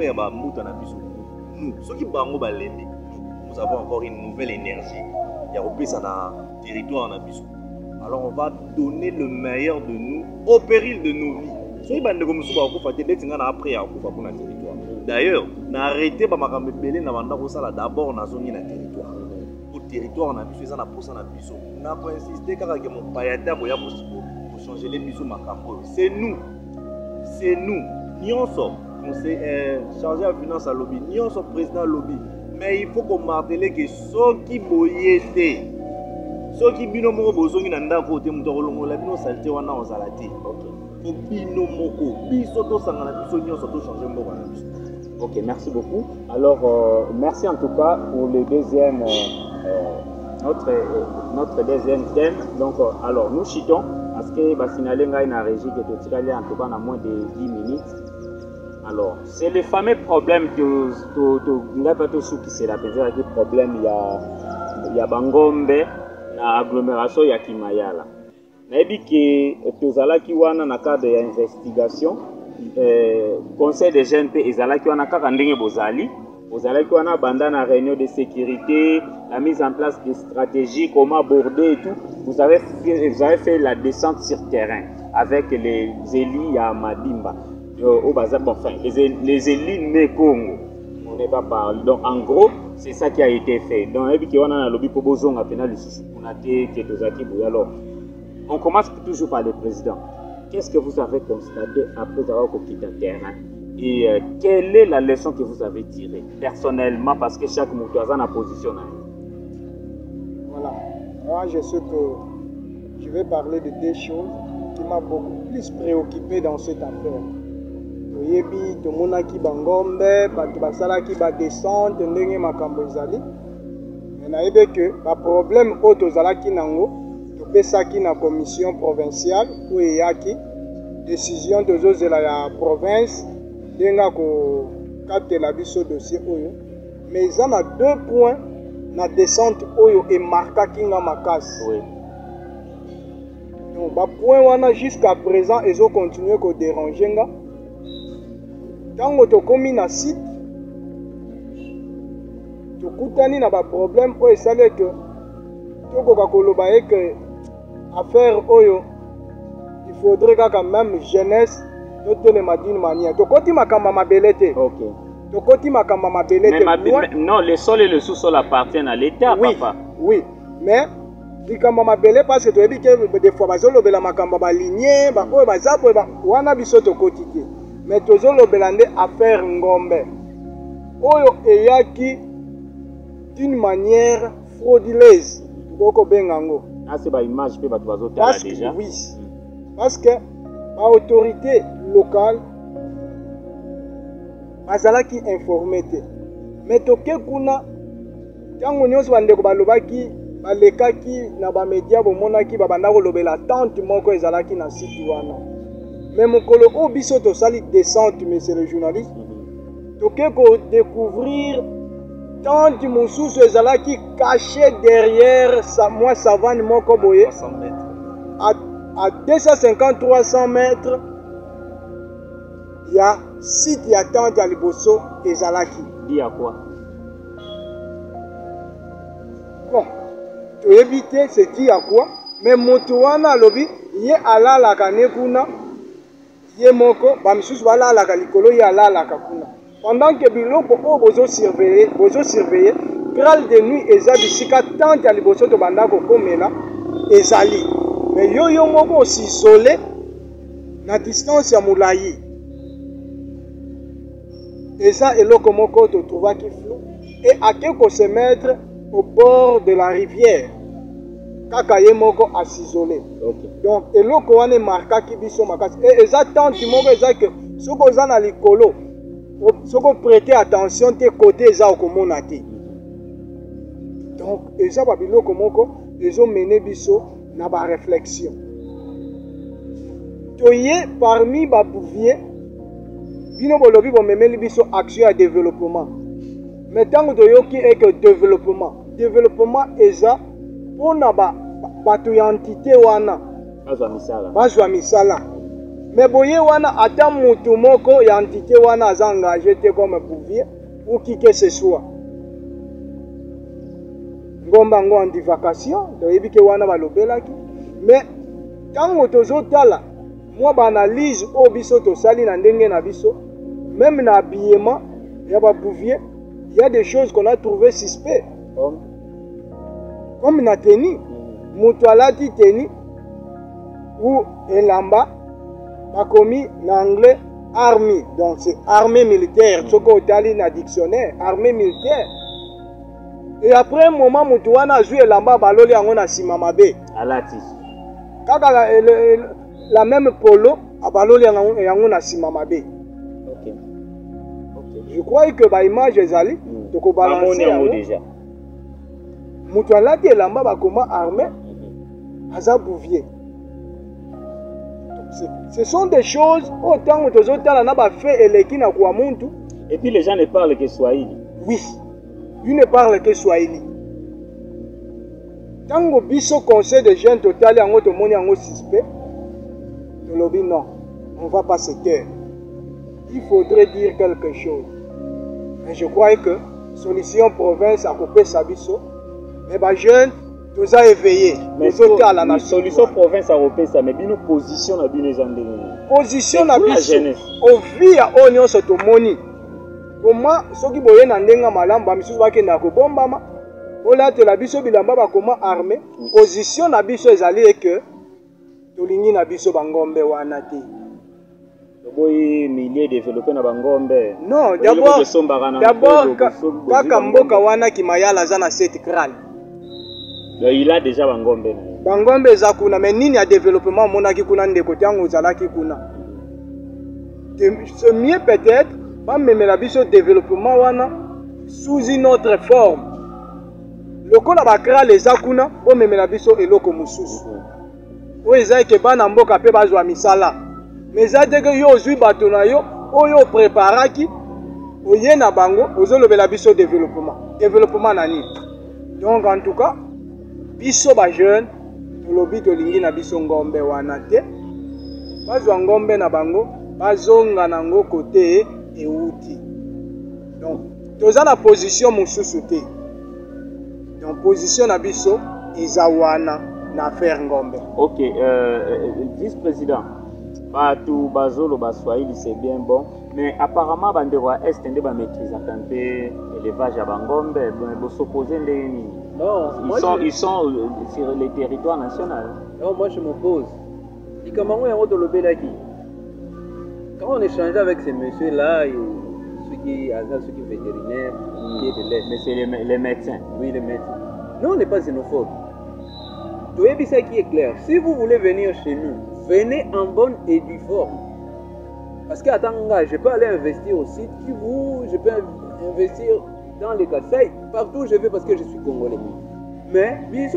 Nous, ceux qui bango balende, nous avons encore une nouvelle énergie. Il y a repris ça dans le territoire en Abissou. Alors on va donner le meilleur de nous au péril de nos vies. Ceux qui bango comme ça, on va faire après à pour notre territoire. D'ailleurs, on a arrêté de makambe belé na banda ko sala d'abord na zone na territoire. Au territoire na Abissou, ça na posa na Abissou. On a pas insisté car que mon payata boya pour changer les Abissou makambo. C'est nous. C'est nous. Nyonso. Conseil euh, chargé à finance à lobby, ni son président lobby. Mais il faut qu'on martele que ceux qui boyété, ceux qui binomo bozongi nanda voté mutolongo la bino salté wana ozalati. OK. Pour binomoko, bisoto sangana biso nyo soto changer mbo wana biso. OK, merci beaucoup. Alors euh, merci en tout cas pour le deuxième euh, notre euh, notre deuxième thème. Donc euh, alors nous chitons parce que ba signaler ngai na régie que to tikali en tout cas na moins de dix minutes. Alors, c'est le fameux problème de qui c'est la le problème il y a il y a Bangombe na agglomération ya Kimayala. Nayebi que tozala ki wana na cadre ya investigation euh, conseil des jeunes pe ezala ki wana kaka ndenge bozali bozala ki wana banda na réunion de sécurité, la mise en place de stratégies, comment aborder et tout. Vous avez fait, vous avez fait la descente sur terrain avec les élus à Madimba. Au bazar, bon, enfin, les, les élites ne Congo, on n'est pas parlé. Donc, en gros, c'est ça qui a été fait. Donc, on commence toujours par le président. Qu'est-ce que vous avez constaté après avoir quitté le terrain? Et euh, quelle est la leçon que vous avez tirée personnellement, parce que chaque moutouazan a positionné. Voilà. Moi, je sais que je vais parler de deux choses qui m'ont beaucoup plus préoccupé dans cette affaire. Yebi tomona ki bangombe batu basala ki ba descente ndenge makambo ezali na yebe que ba problème auto zala ki nango to pesa ki na commission provinciale ou yaki décision de zozela ya province denga ko katela biso dossier oyo mais ils en a deux points na descente oyo et marqué kinga makasi. Oui. Donc ba point wana jusqu'à présent ils ont continué ko déranger nga. Quand on tokomi na site, tokutani na ba problème oyo esale que tokoka koloba que affaire oyo faudrait quand même jeunesse totelema d'une manière tokoti makamba mabele te Ok. tokoti makamba mabele Mais te ma- loin- mais- non, le sol et le sous-sol appartiennent à l'État, oui, papa. oui, mais likambo mabele parce que toyebi ke des fois bazolobela makambo balignien baoyo baza boye ba- wana biso tokoti te mais tozolobela nde affaire ngombe oyo eyaki d'une manière frauduleuse tokobenga yango Ah, c'est une image que bato bazotala parce que déjà. oui parce que baautorité locale bazalaki informé te mais toke kuna ntango nyonso bandeko balobaki balekaki na bamedia bomonaki babanda kolobela tante moko ezalaki na site wana mais mokolo oyo biso tosali descente monsieur le journaliste toke kodécouvrir tante mosusu ezalaki caché derrière sa mwa savane moko boye cent mètres. à, à deux cent cinquante à trois cents mètres ya site ya tante ya liboso ezalaki Dit à quoi? bon toyebi te c'est dit à quoi mais moto wana alobi ye alalaka ne kuna ye moko bamisusu balalaka likolo ye alalaka kuna pendant que biloko oyo bozosurveille bozosurveille grale de nuit eza bisika tante ya liboso tobanda kokomela ezali mais yo yo moko osisole na distance ya molai eza eloko moko totrouvaki flou et ake kose mettre au bord de la rivière kaka ye moko asisole Ok. donc eloko wana emarkaki biso makasi e eza tante moko eza ke soki oza na likolo o- soki oprete attention te kote eza okomona te donc eza babiloko moko ezomene biso na baréflexion toye parmi babouvier bino bolobi bomemeli biso action ya développement mais ntango toyoki eke développement développement eza mpona ba- ba- bato ya entité wana Bazwa misala. bazwa misala me boye wana ata mutu moko ya entité wana aza engagé te comme bouvier ou qui que ce soit ngomba yango en divagation toyebi ke wana balobelaki mais ntango tozotala mwa baanalyse oyo biso tosali na ndenge na biso même na habillement ya babouvier il y a des choses qu'on a trouvé suspect Homme. comme na teni moto alati teni ou elamba bakomi na anglais army donc c'est armée militaire soki otali na dictionnaire armée militaire et après un moment moto wana azwi elamba baloli yango na nsima mabe Alati. kaka la, le, la même polo abaloli yango, yango na nsima mabe Ok. Ok. je crois que baimage ezali Bamoni tokobalanse yango yango déjà. moto alati elamba bakoma armée aza bouvier. Ce, ce sont des choses autant que tozotala na bafait eleki na kwa muntu. Et puis les gens ne parlent que Swahili. Oui, lui ne parle que Swahili. Tango biso conseil de jeunes total yango tomoni yango suspect. Tolobi non, on va pas se taire. Il faudrait dire quelque chose. Mais je crois que solution province a coupé sa biso. Mais ba jeunes toza éveillé. Mais Tozotala na la solution province européenne, ça mais bino position na bino ezandenge. position na pour la biso jeunesse. ovi ya oyo nyonso tomoni koma soki boye na ndenge malamu bamisusu bakenda kobombama olatela biso bilamba bakoma armé position na biso ezali eke tolingi na biso bangombe wana te Boy milliers développé na bangombe. non Boye d'abord bosombaka na d'abord mpozo, ka- boso- kaka bozi mboka bangombe. wana kimayala aza na set crâne Donc, il a déjà bangombe. na ye. bangombe eza kuna me nini ya développement omonaki kuna ndeko ntango ozalaki kuna De- c'est mieux peut-être bamemela biso développement wana sous une autre forme lokola bakrale eza kuna bomemela biso eloko mosusu oyo eza eke bana mboka mpe bazwa misala mais eza te ke yo ozwi bato na yo oyo opreparaki oye na bango ozolobela biso développement développement na nini donc en tout cas biso bajeune tolobi tolingi na biso ngombe wana te bazwa ngombe na bango bazonga nango kote euti donc toza na position mosusu te donc position na biso eza wana na affaire ngombe. Ok, euh, vice-président, Batou Bazolo Baswahili c'est bien bon, mais apparemment Bandewa Est nde ba maîtrise un peu élevage à Bangombe, vous s'opposez ils Non, sont je... ils sont sur les territoires nationaux. Non, moi je m'oppose. Et comment on de l'Obélaki? Quand on échangeait avec ces messieurs-là, ceux qui ceux qui vétérinaires, qui est de l'aide. Mais c'est les, les médecins. Oui, les médecins. Nous, on n'est pas xénophobe. Tout est ça qui est clair. Si vous voulez venir chez nous, venez en bonne et due forme. Parce qu'à Tanga, je peux aller investir au site qui vous, je peux investir dans les Kassai, partout où je vais parce que je suis congolais. Mais,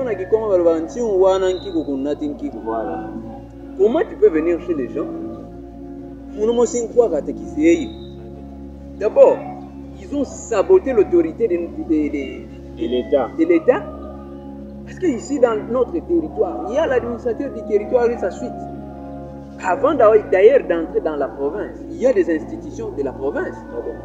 voilà. Comment tu peux venir chez les gens? D'abord, ils ont saboté l'autorité de, de, de, de, de l'État. Parce qu'ici, dans notre territoire, il y a l'administrateur du territoire et sa suite. Avant d'ailleurs d'entrer dans la province, il y a des institutions de la province.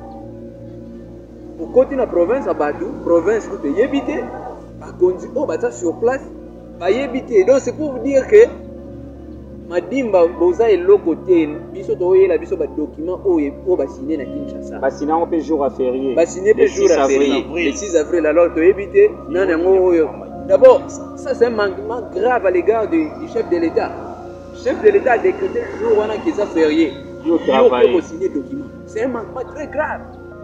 Pour côté de la province, à Badou, province où tu es habité, oh, bah, sur place, bah, habité. Donc c'est pour vous dire que Madimba boza et côté biso toye la biso ba document o o ba signé na Kinshasa. Ba signé on peut jour à férié. Ba signé peut jour à férié. Le six avril alors to éviter non non. D'abord, ça c'est un manquement grave à l'égard du, du chef de l'État. Le chef de l'État a décrété le jour où il a férié. Il faut signer document. C'est un manquement très grave.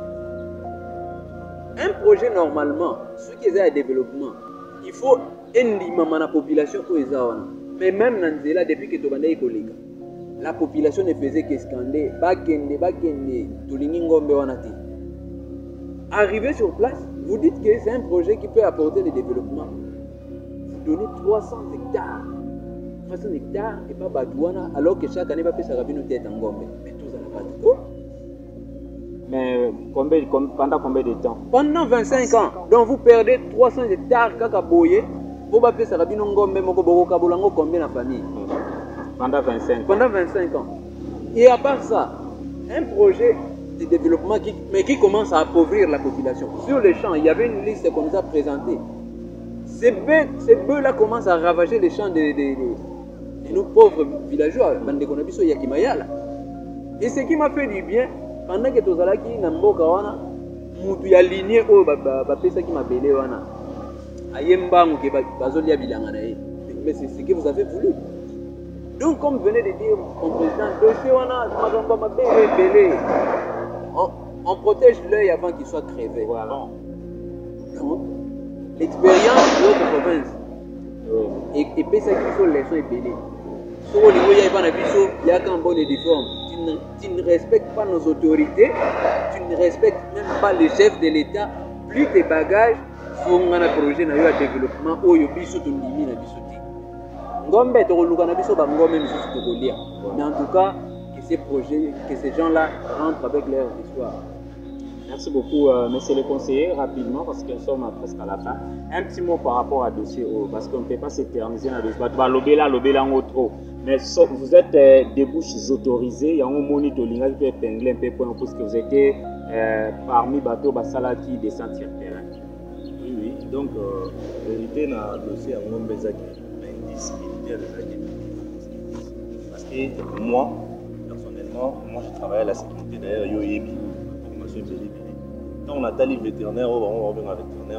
Un projet normalement, ce qui est à développement, il faut un la population pour les avoir. Mais même Nanzela, depuis que Tobanda est collègue, la population ne faisait que scander, bakende, bakende, Tolingi Ngombe Wanati. Arrivé sur place, vous dites que c'est un projet qui peut apporter le développement. Vous donnez trois cents hectares. trois cents hectares et pas Badouana, alors que chaque année, va faire sa rabine tête en Ngombe. Mais tous à la Badouko. Mais combien, pendant combien de temps? Pendant vingt-cinq ans. Donc vous perdez trois cents hectares Kakaboye. Vous avez fait ça combien de famille? Pendant vingt-cinq ans. Pendant vingt-cinq ans. Et à part ça, un projet de développement qui, mais qui commence à appauvrir la population. Sur les champs, il y avait une liste qu'on nous a présentée. Ces bœufs, ces bœufs-là commencent à ravager les champs de, de, de, de nos pauvres villageois. Et ce qui m'a fait du bien, pendant que tu as dit que tu as aligné au ça qui m'a appelé. Mais c'est ce que vous avez voulu. Donc, comme venez de dire mon président, on, on protège l'œil avant qu'il soit crevé. Voilà. Donc, l'expérience de notre province, et, et puis ça qu'il faut les soins épelés. Sur le niveau, il y a qu'un bon et difforme. Tu ne respectes pas nos autorités, tu ne respectes même pas les chefs de l'État, plus tes bagages. On a un projet de développement où il y a des limite à bisouti. Ngombe to luka na biso ba ngombe misusu to kolia. Mais en tout cas, que ces projets, que ces gens-là rentrent avec leur histoire. Merci beaucoup, euh, monsieur le conseiller. Rapidement, parce que nous sommes presque à la fin. Un petit mot par rapport à dossier O, parce qu'on ne peut pas s'éterniser dans le dossier. Tu vas l'obéla, l'obéla en autre. Mais so, vous êtes euh, des bouches autorisées. Il y a un monitoring qui peut épingler un peu parce que vous étiez euh, parmi bateaux basala qui descendent sur le terrain. Oui, oui. Donc, euh, vérité dans le dossier à Ngombe Zaki, l'indice militaire de Zaki. Parce que moi, personnellement, moi je travaille à la sécurité d'ailleurs, yo yebi, formation belé. Quand on a tali vétérinaire, on va revenir à vétérinaire,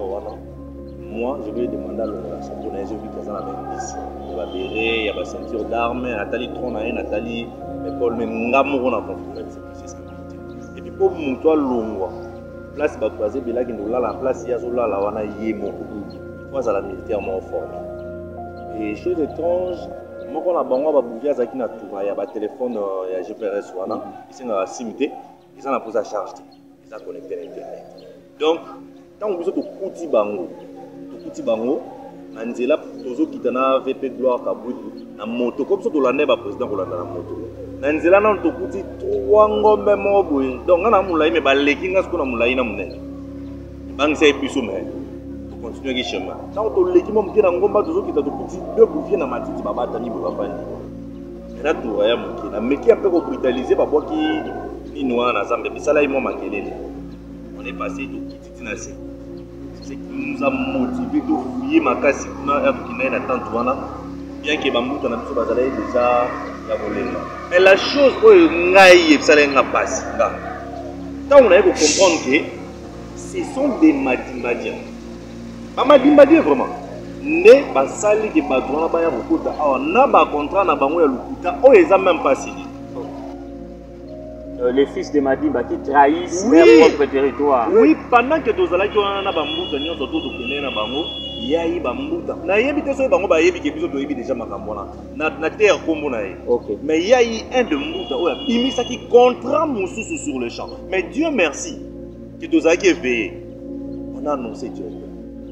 moi je vais demander à l'organisation pour les jeux qui sont à l'indice. Il y a béret, il y a la ceinture d'armes, il y a Nathalie Tron, il y a Nathalie, l'école, mais Ngamo, on a confirmé que c'est sécurité. Et puis pour mon toit long, place va croiser Bela qui nous l'a la place, il y a Zola, la Wana Yemo, trois à la militairement formé. Et chose étrange, moi quand la banque va bouger à Zakina Toura, il y a un téléphone, il y a G P R S Wana, ils sont à la simité, ils ont la pose à charge, ils sont connectés à l'internet. Donc, quand vous êtes au Kouti Bango, au Kouti Bango, Anzela, Tozo Kitana, V P Gloire, Kabutu, na moto, comme ça, tu l'as n'est pas président pour la moto. Nanzela na tokuti trois ngombe moboye donc na mulai me baleki nga siko na mulai na munene bang sai biso me to continuer ki chemin na to leki mo mkina ngomba tozo kita tokuti deux bouvier na matiti babata ni bafandi na to ya mkina meki un peu ko brutaliser ba boki ni noa na zambe bisala imo makelele on est passé to kititi na c'est ce qui nous a motivé de fouiller makasi kuna ya tukina na tante wana bien que bambuta na biso bazala déjà ya bolenga. Mais la chose oyo ngai esalenga passe nga. Tant on a pu comprendre que ce sont des madimbadiens. Ba madimbadiens vraiment. Ne basali ke batwana ba ya lokuta awa na ba contrat na bango ya lokuta oyo eza même pas signé. Euh, les fils de Madimba qui trahissent oui. leur propre territoire. Oui, pendant que tozalaki wana na bambuta nyonso to tokende na bango yayi bambuta na yebi te so bango ba yebi ke biso to yebi déjà makambo na na terre kombo na ye. OK. Mais yayi un de mbuta oyo bimisaki contrat mosusu sur le champ. Mais Dieu merci que tozalaki éveillé. On a annoncé directement.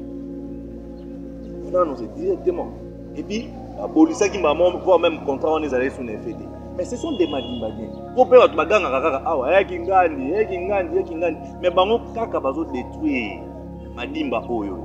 On a annoncé directement. Et puis abolisaki maman voire même contrat on les allait sous les fêtes. Mais ce sont des madimbadiens. Pour faire votre baganga kaka awa yaki ngandi yaki ngandi yaki ngandi mais bango kaka bazo détruire madimba oyo.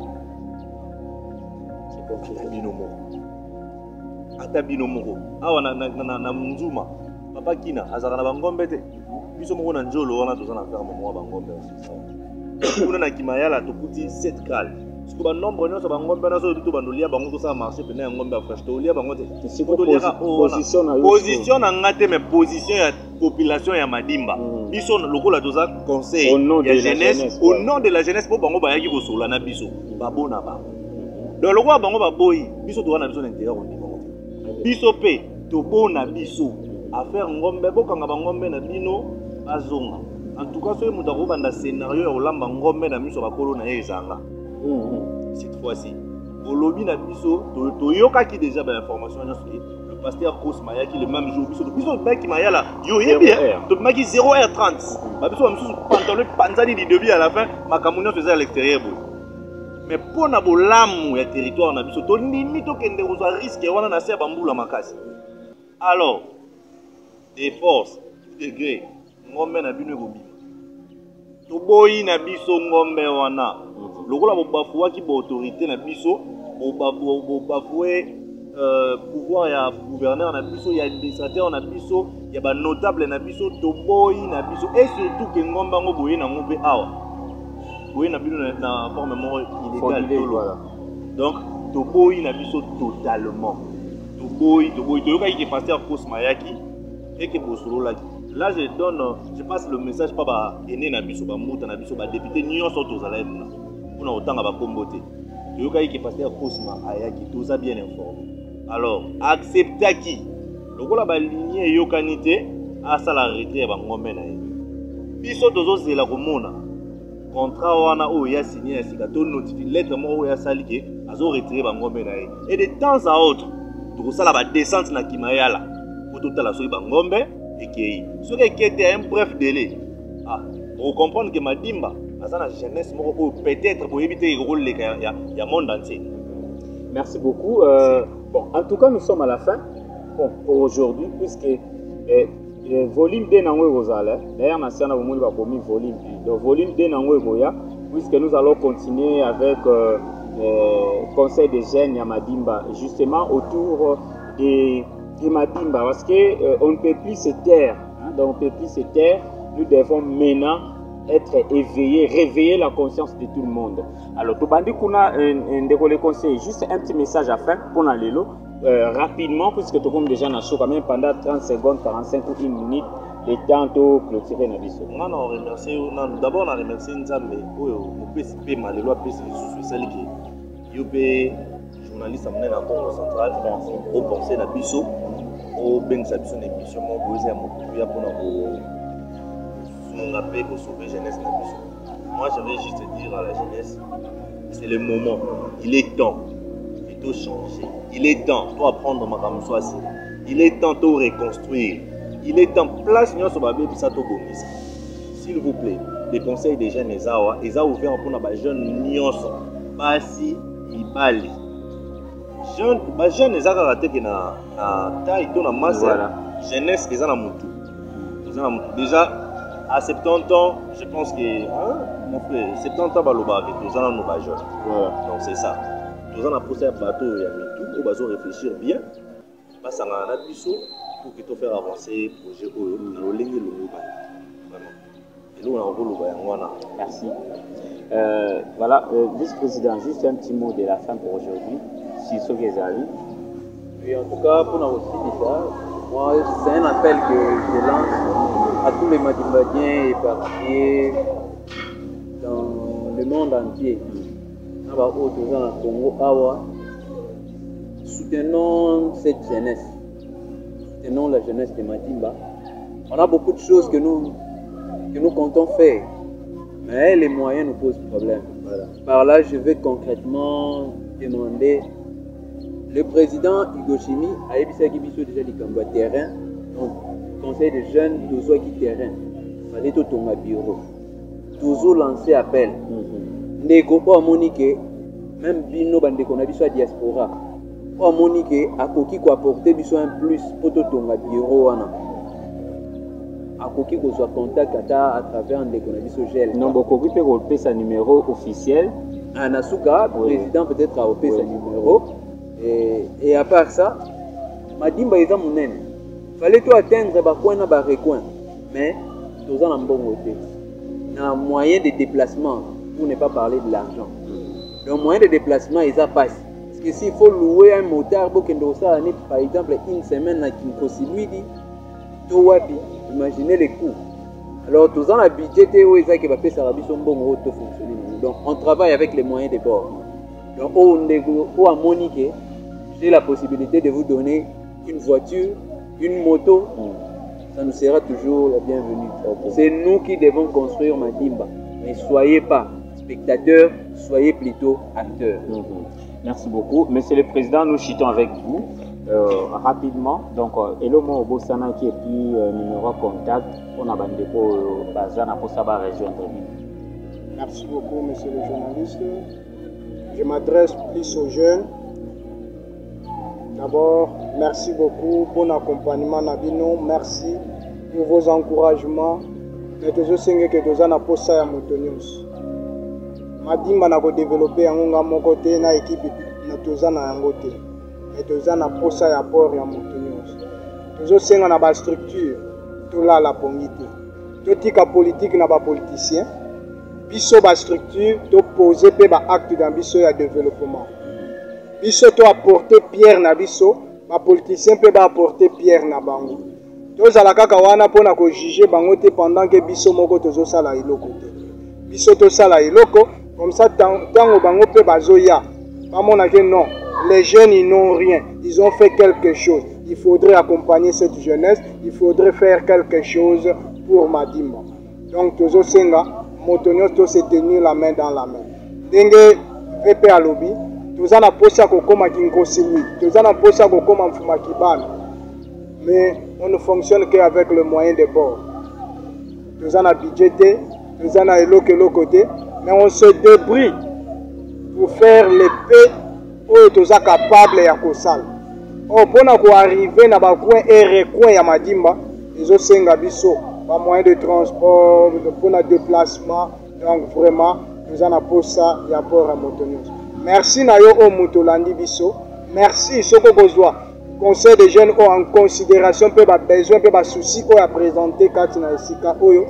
C'est comme ça bino moko. Ata bino moko. Awa na na na, na mnzuma. Papa kina azaka na bangombe te. Biso moko na njolo wana tozana faire mama bangombe aussi. Kuna na kimayala tokuti sept cal. Siko ba nombre nyonso bangombe na so tutu bandolia bango to sa marché pena ngombe afresh to lia bango te. Siko position na position na ngate mais position ya population ya madimba. Biso lokola toza conseil ya jeunesse au nom de la jeunesse pour bango bayaki ko sola na biso babona ba. Donc lokola bango baboyi biso to wana biso na intérêt ko ndimo. Biso pe to bona biso affaire ngombe bokanga bangombe na bino azonga. En tout cas soki moto akobanda scénario ya kolamba ngombe na miso bakolo na ye ezanga. Cette fois-ci olobi na biso toyokaki déjà bainformation nyonso le pasteur Kos Mayaki le même jour biso biso baki mayala yo yebi tobimaki zéro heure trente babiso bamisusu pantalon panzani di début à la fin makambo nyonso eza à l'extérieur boye. Mais mpona bolamu ya territoire na biso tondimi tokende kozwa risque wana na se ya bambula makasi. Alors des forces degré ngombe na bino ekobima toboyi na biso ngombe wana lokola bobafuaki ba autorité na biso bobafue euh, pouvoir ya gouverneur na biso ya administrateur na biso ya ba notable na biso toboyi na biso et surtout que ngombe ngo boye na ngombe awa boye na bino na forme moko illégale voilà. Donc toboyi na biso totalement toboyi toboyi toyoka ki pasteur Kos Mayaki et que bosololaki. Là, je donne, je passe le message pas à Ene Nabiso, Bamouta Nabiso, député Nyon Soto Zalaï, on a autant à Kombote. Tu veux qu'il passe à Kosma, Ayaki, tout ça bien informé. Alors, acceptez qui le rôle de la lignée Yokanité, à ça la retraite, à Bangomena. Biso Tozo Zela Romona, contrat Wana Oya signé, à Sikato, notifié, lettre Moya Salike, à zo retraite Bangomena. Et de temps à autre, tu ça la descente na Kimayala, pour tout à la soie Bangombe. Ce qui était un bref délai, ah, pour comprendre que Madimba, la jeunesse, peut-être pour éviter le rôle du monde entier. Merci beaucoup. Euh, bon, en tout cas, nous sommes à la fin bon, pour aujourd'hui, puisque eh, le volume deux Nangwe Rosale, d'ailleurs, nous avons mis volume un. Le volume deux Nangwe Goya, puisque nous allons continuer avec euh, le conseil des jeunes à Madimba, justement autour des. Madimba, parce qu'on euh, ne peut plus se taire, hein, donc on ne peut plus se taire, nous devons maintenant être éveillés, réveiller la conscience de tout le monde. Alors, Tobandi Kuna, un conseil, juste un petit message à faire pour Nalélo, euh, rapidement, puisque tout le monde déjà n'a chaud quand même pendant trente secondes, quarante-cinq ou une minute, le temps de clôturer la vie. Moi, on remercie, d'abord, on remercie Nzambe, on peut se faire Nalélo, on peut se faire celle qui est journaliste à mon Congo central, au conseil de Bisso. Au ben sabiso na émission mo boze ya mokuya pour na ko pour sauver jeunesse na biso. Moi je vais juste dire à la jeunesse, c'est le moment, il est temps de tout changer. Il est temps de apprendre makambo swasi. Il est temps de reconstruire. Il est temps place nyoso ba bebisa to bomisa. S'il vous plaît, les conseils des jeunes ezawa, eza ouvert pour na ba jeunes nyoso. Basi ibali. Jeune, bah jeune les a raté que na na taille to na masse jeunesse les a na mutu. Les a na mutu. Déjà à soixante-dix ans, je pense que hein, mon frère, soixante-dix ans baloba que tous en nous ba jeunes. Voilà. Donc c'est ça. Tous en a posé un bateau et tout, on va se réfléchir bien. Parce qu'on a un biseau pour que tu faire avancer le projet oyo na olengi lo ba. Vraiment. Et nous on a rôle ba ngwana. Merci. Euh, voilà, euh, vice-président, juste un petit mot de la fin pour aujourd'hui. Si ce que vous avez. Et en tout cas, pour nous aussi, déjà, moi, c'est un appel que je lance à tous les Madimbadiens éparpillés dans le monde entier. Au Congo, Awa, soutenons cette jeunesse, soutenons la jeunesse de Madimba. On a beaucoup de choses que nous, que nous comptons faire, mais les moyens nous posent problème. Voilà. Par là, je vais concrètement demander le président Higoshimi a déjà dit le terrain, donc conseil des jeunes, toujours qui terrain, fallait tout ton bureau, toujours lancer appel. Ndeko po amoni ke même bino bandeko na biso ya diaspora po amoni ke akoki ko apporter biso un plus po to tonga bureau wana akoki ko soit contact ata à travers ndeko na biso gel non bokoki pe ko pesa numéro officiel anasuka président peut-être a opesa numéro et et à part ça Madimba eza munene fallait to atteindre ba coin na ba recoin mais toza na mbongo te na moyen de déplacement. Pour ne pas parler de l'argent. Le moyen de déplacement, ils passent. Parce que s'il faut louer un motard, par exemple, une semaine à Kinkosi, lui dit, imaginez les coûts. Alors, tous en la budget, donc on travaille avec les moyens de bord. Donc, au à Monique, j'ai la possibilité de vous donner une voiture, une moto. Ça nous sera toujours la bienvenue. C'est nous qui devons construire Madimba. Mais soyez pas spectateurs, soyez plutôt acteurs. Mmh. Merci beaucoup. Monsieur le Président, nous chutons avec vous euh, rapidement. Donc, Elomo Obosana qui est puis euh, numéro contact pour la bande de Bazana pour savoir rejoindre. Merci beaucoup, monsieur le journaliste. Je m'adresse plus aux jeunes. D'abord, merci beaucoup pour l'accompagnement Nabino. Merci pour vos encouragements. Mais toujours singe que tous en posa ya motonyos. Madimba na ko développer yango mon côté na équipe na toza na yango te. Mais toza na posa ya port ya motonyos. Toujours singa na ba structure to la la pongité. To tika politique na ba politicien. Biso ba structure to poser pe ba acte dans biso ya développement. Biso to apporter pierre na biso, ba politicien pe ba apporter pierre na bango. Tozala kaka wana pona ko juger bango te pendant que biso moko tozo sala iloko te. Biso to sala iloko comme ça tango bango pe bazoya. Bamona que non, les jeunes ils n'ont rien, ils ont fait quelque chose. Il faudrait accompagner cette jeunesse, il faudrait faire quelque chose pour Madimba. Donc tozo senga motonyo to se tenir la main dans la main. Denge V P alobi, toza na posa ko koma kinkosi lui, toza na posa ko koma mfuma kibana. Mais on ne fonctionne qu'avec le moyen de bord. Nous avons un budget, nous avons un côté, mais on se débrouille pour faire l'épée où nous sommes capables de faire ça. Pour arriver à un et recoin à Madimba, nous avons un moyen de transport, pour le déplacement. Donc vraiment, nous avons pour ça, il y a port à Montonios. Merci Nayo au Moutolandi Bisso. Merci Soko Bozwa. Conseil des jeunes ont en considération peu besoin peu souci à présenter Katina Esika Oyo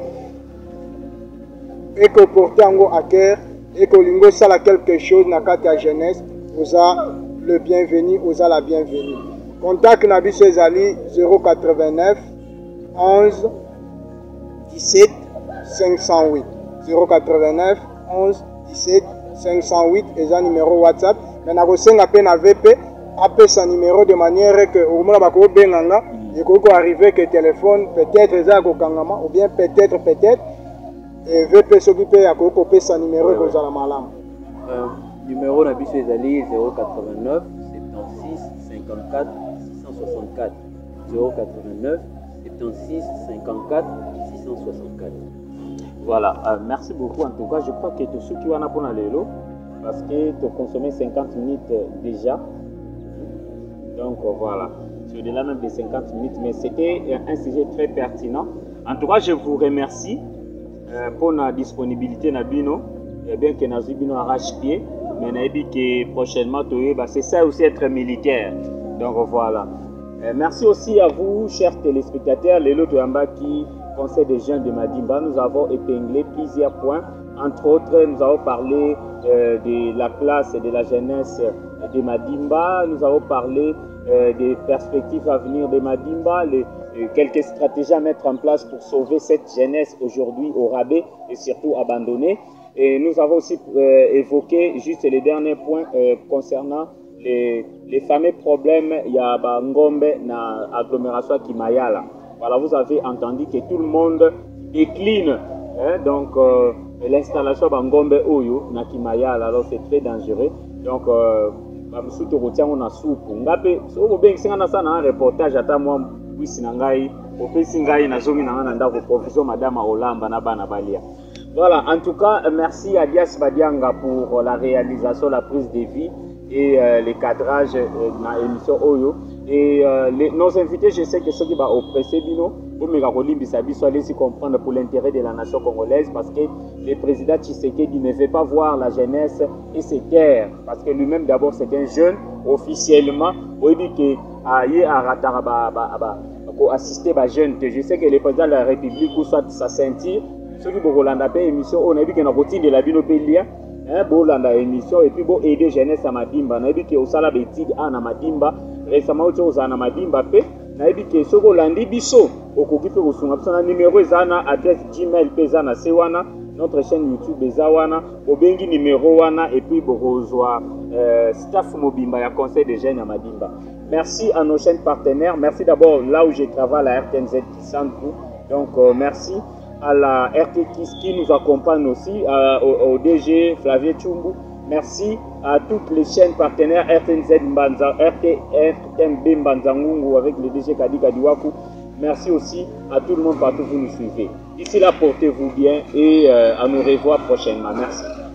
et que porter en à cœur et que lingo sala quelque chose na kata jeunesse vous a le bienvenu vous a la bienvenue. Contact Nabiso Ezali zéro quatre-vingt-neuf onze dix-sept cinq cent huit zéro quatre-vingt-neuf onze dix-sept cinq cent huit et un numéro WhatsApp mais na kosenga pe na V P appelle son numéro de manière que au moment où benganga il peut arriver que téléphone peut-être ça ko kangama ou bien peut-être peut-être et V P s'occuper à ko copier son numéro ko za la malam. Euh numéro na biso ezali zéro quatre-vingt-neuf soixante-six cinquante-quatre six cent soixante-quatre zéro quatre-vingt-neuf soixante-six cinquante-quatre six cent soixante-quatre. Voilà, euh, merci beaucoup en tout cas, je crois que tout ce qui va pour la lelo parce que tu as consommé cinquante minutes déjà. Donc voilà, c'est au-delà même de cinquante minutes, mais c'était un sujet très pertinent. En tout cas, je vous remercie euh, pour la disponibilité na bino, et bien que nazi bino arrache-pied, mais nabi que prochainement c'est ça aussi être militaire. Donc voilà. Euh, merci aussi à vous, chers téléspectateurs, les lots qui Conseil des jeunes de Madimba. Nous avons épinglé plusieurs points. Entre autres, nous avons parlé euh, de la classe et de la jeunesse de Madimba. Nous avons parlé euh, des perspectives à venir de Madimba, les, euh, quelques stratégies à mettre en place pour sauver cette jeunesse aujourd'hui au rabais et surtout abandonnée. Et nous avons aussi euh, évoqué juste les derniers points euh, concernant les, les fameux problèmes, il y a Ngombe na agglomération Kimayala. Voilà, vous avez entendu que tout le monde décline, hein, donc euh, l'installation de Ngombe Oyo na Kimayala, alors c'est très dangereux. Donc, euh, on retient on a soupe. Ngape, so vous bien singa na ça na un reportage ata moi wisi na ngai, opesi ngai na zongi na ngana ndako provision madame Olamba na bana balia. Voilà, en tout cas, merci à Dias Badianga pour la réalisation, la prise de vie et euh, les cadrages euh, dans l'émission Oyo. Et euh, les, nos invités, je sais que ceux qui vont oppresser Bino, pour me comprendre pour l'intérêt de la nation congolaise, parce que le président Tshisekedi ne veut pas voir la jeunesse et ses terres, parce que lui-même d'abord c'est un jeune, officiellement, il dit qu'il a assisté à jeune. Je sais que le président de la République, ou soit sa ceinture, ceux qui vont la émission, on a vu qu'il y a une de la Binopelia, bon la émission, et puis bon aider jeunesse à Madimba. On a vu qu'il y a aussi la bêtise à Madimba, récemment il y a une Madimba, on a vu qu'il y a ce qu'on a dit, biso, au coquille pour son numéro, zana, adresse Gmail, pezana, sewana, notre chaîne YouTube, Zawana, au bengi numéro wana, et puis Borozwa, euh, staff Mobimba, il y a conseil de jeunes à Madimba. Merci à nos chaînes partenaires. Merci d'abord là où je travaille, la R T N Z qui s'en fout. Donc euh, merci à la R T K qui nous accompagne aussi, euh, au, au D G Flavie Chumbu. Merci à toutes les chaînes partenaires R T N Z Mbanza, R T M B Mbanzangungu avec le D G Kadi Kadiwaku. Merci aussi à tout le monde partout où vous nous suivez. D'ici là, portez-vous bien et euh, à nous revoir prochainement. Merci.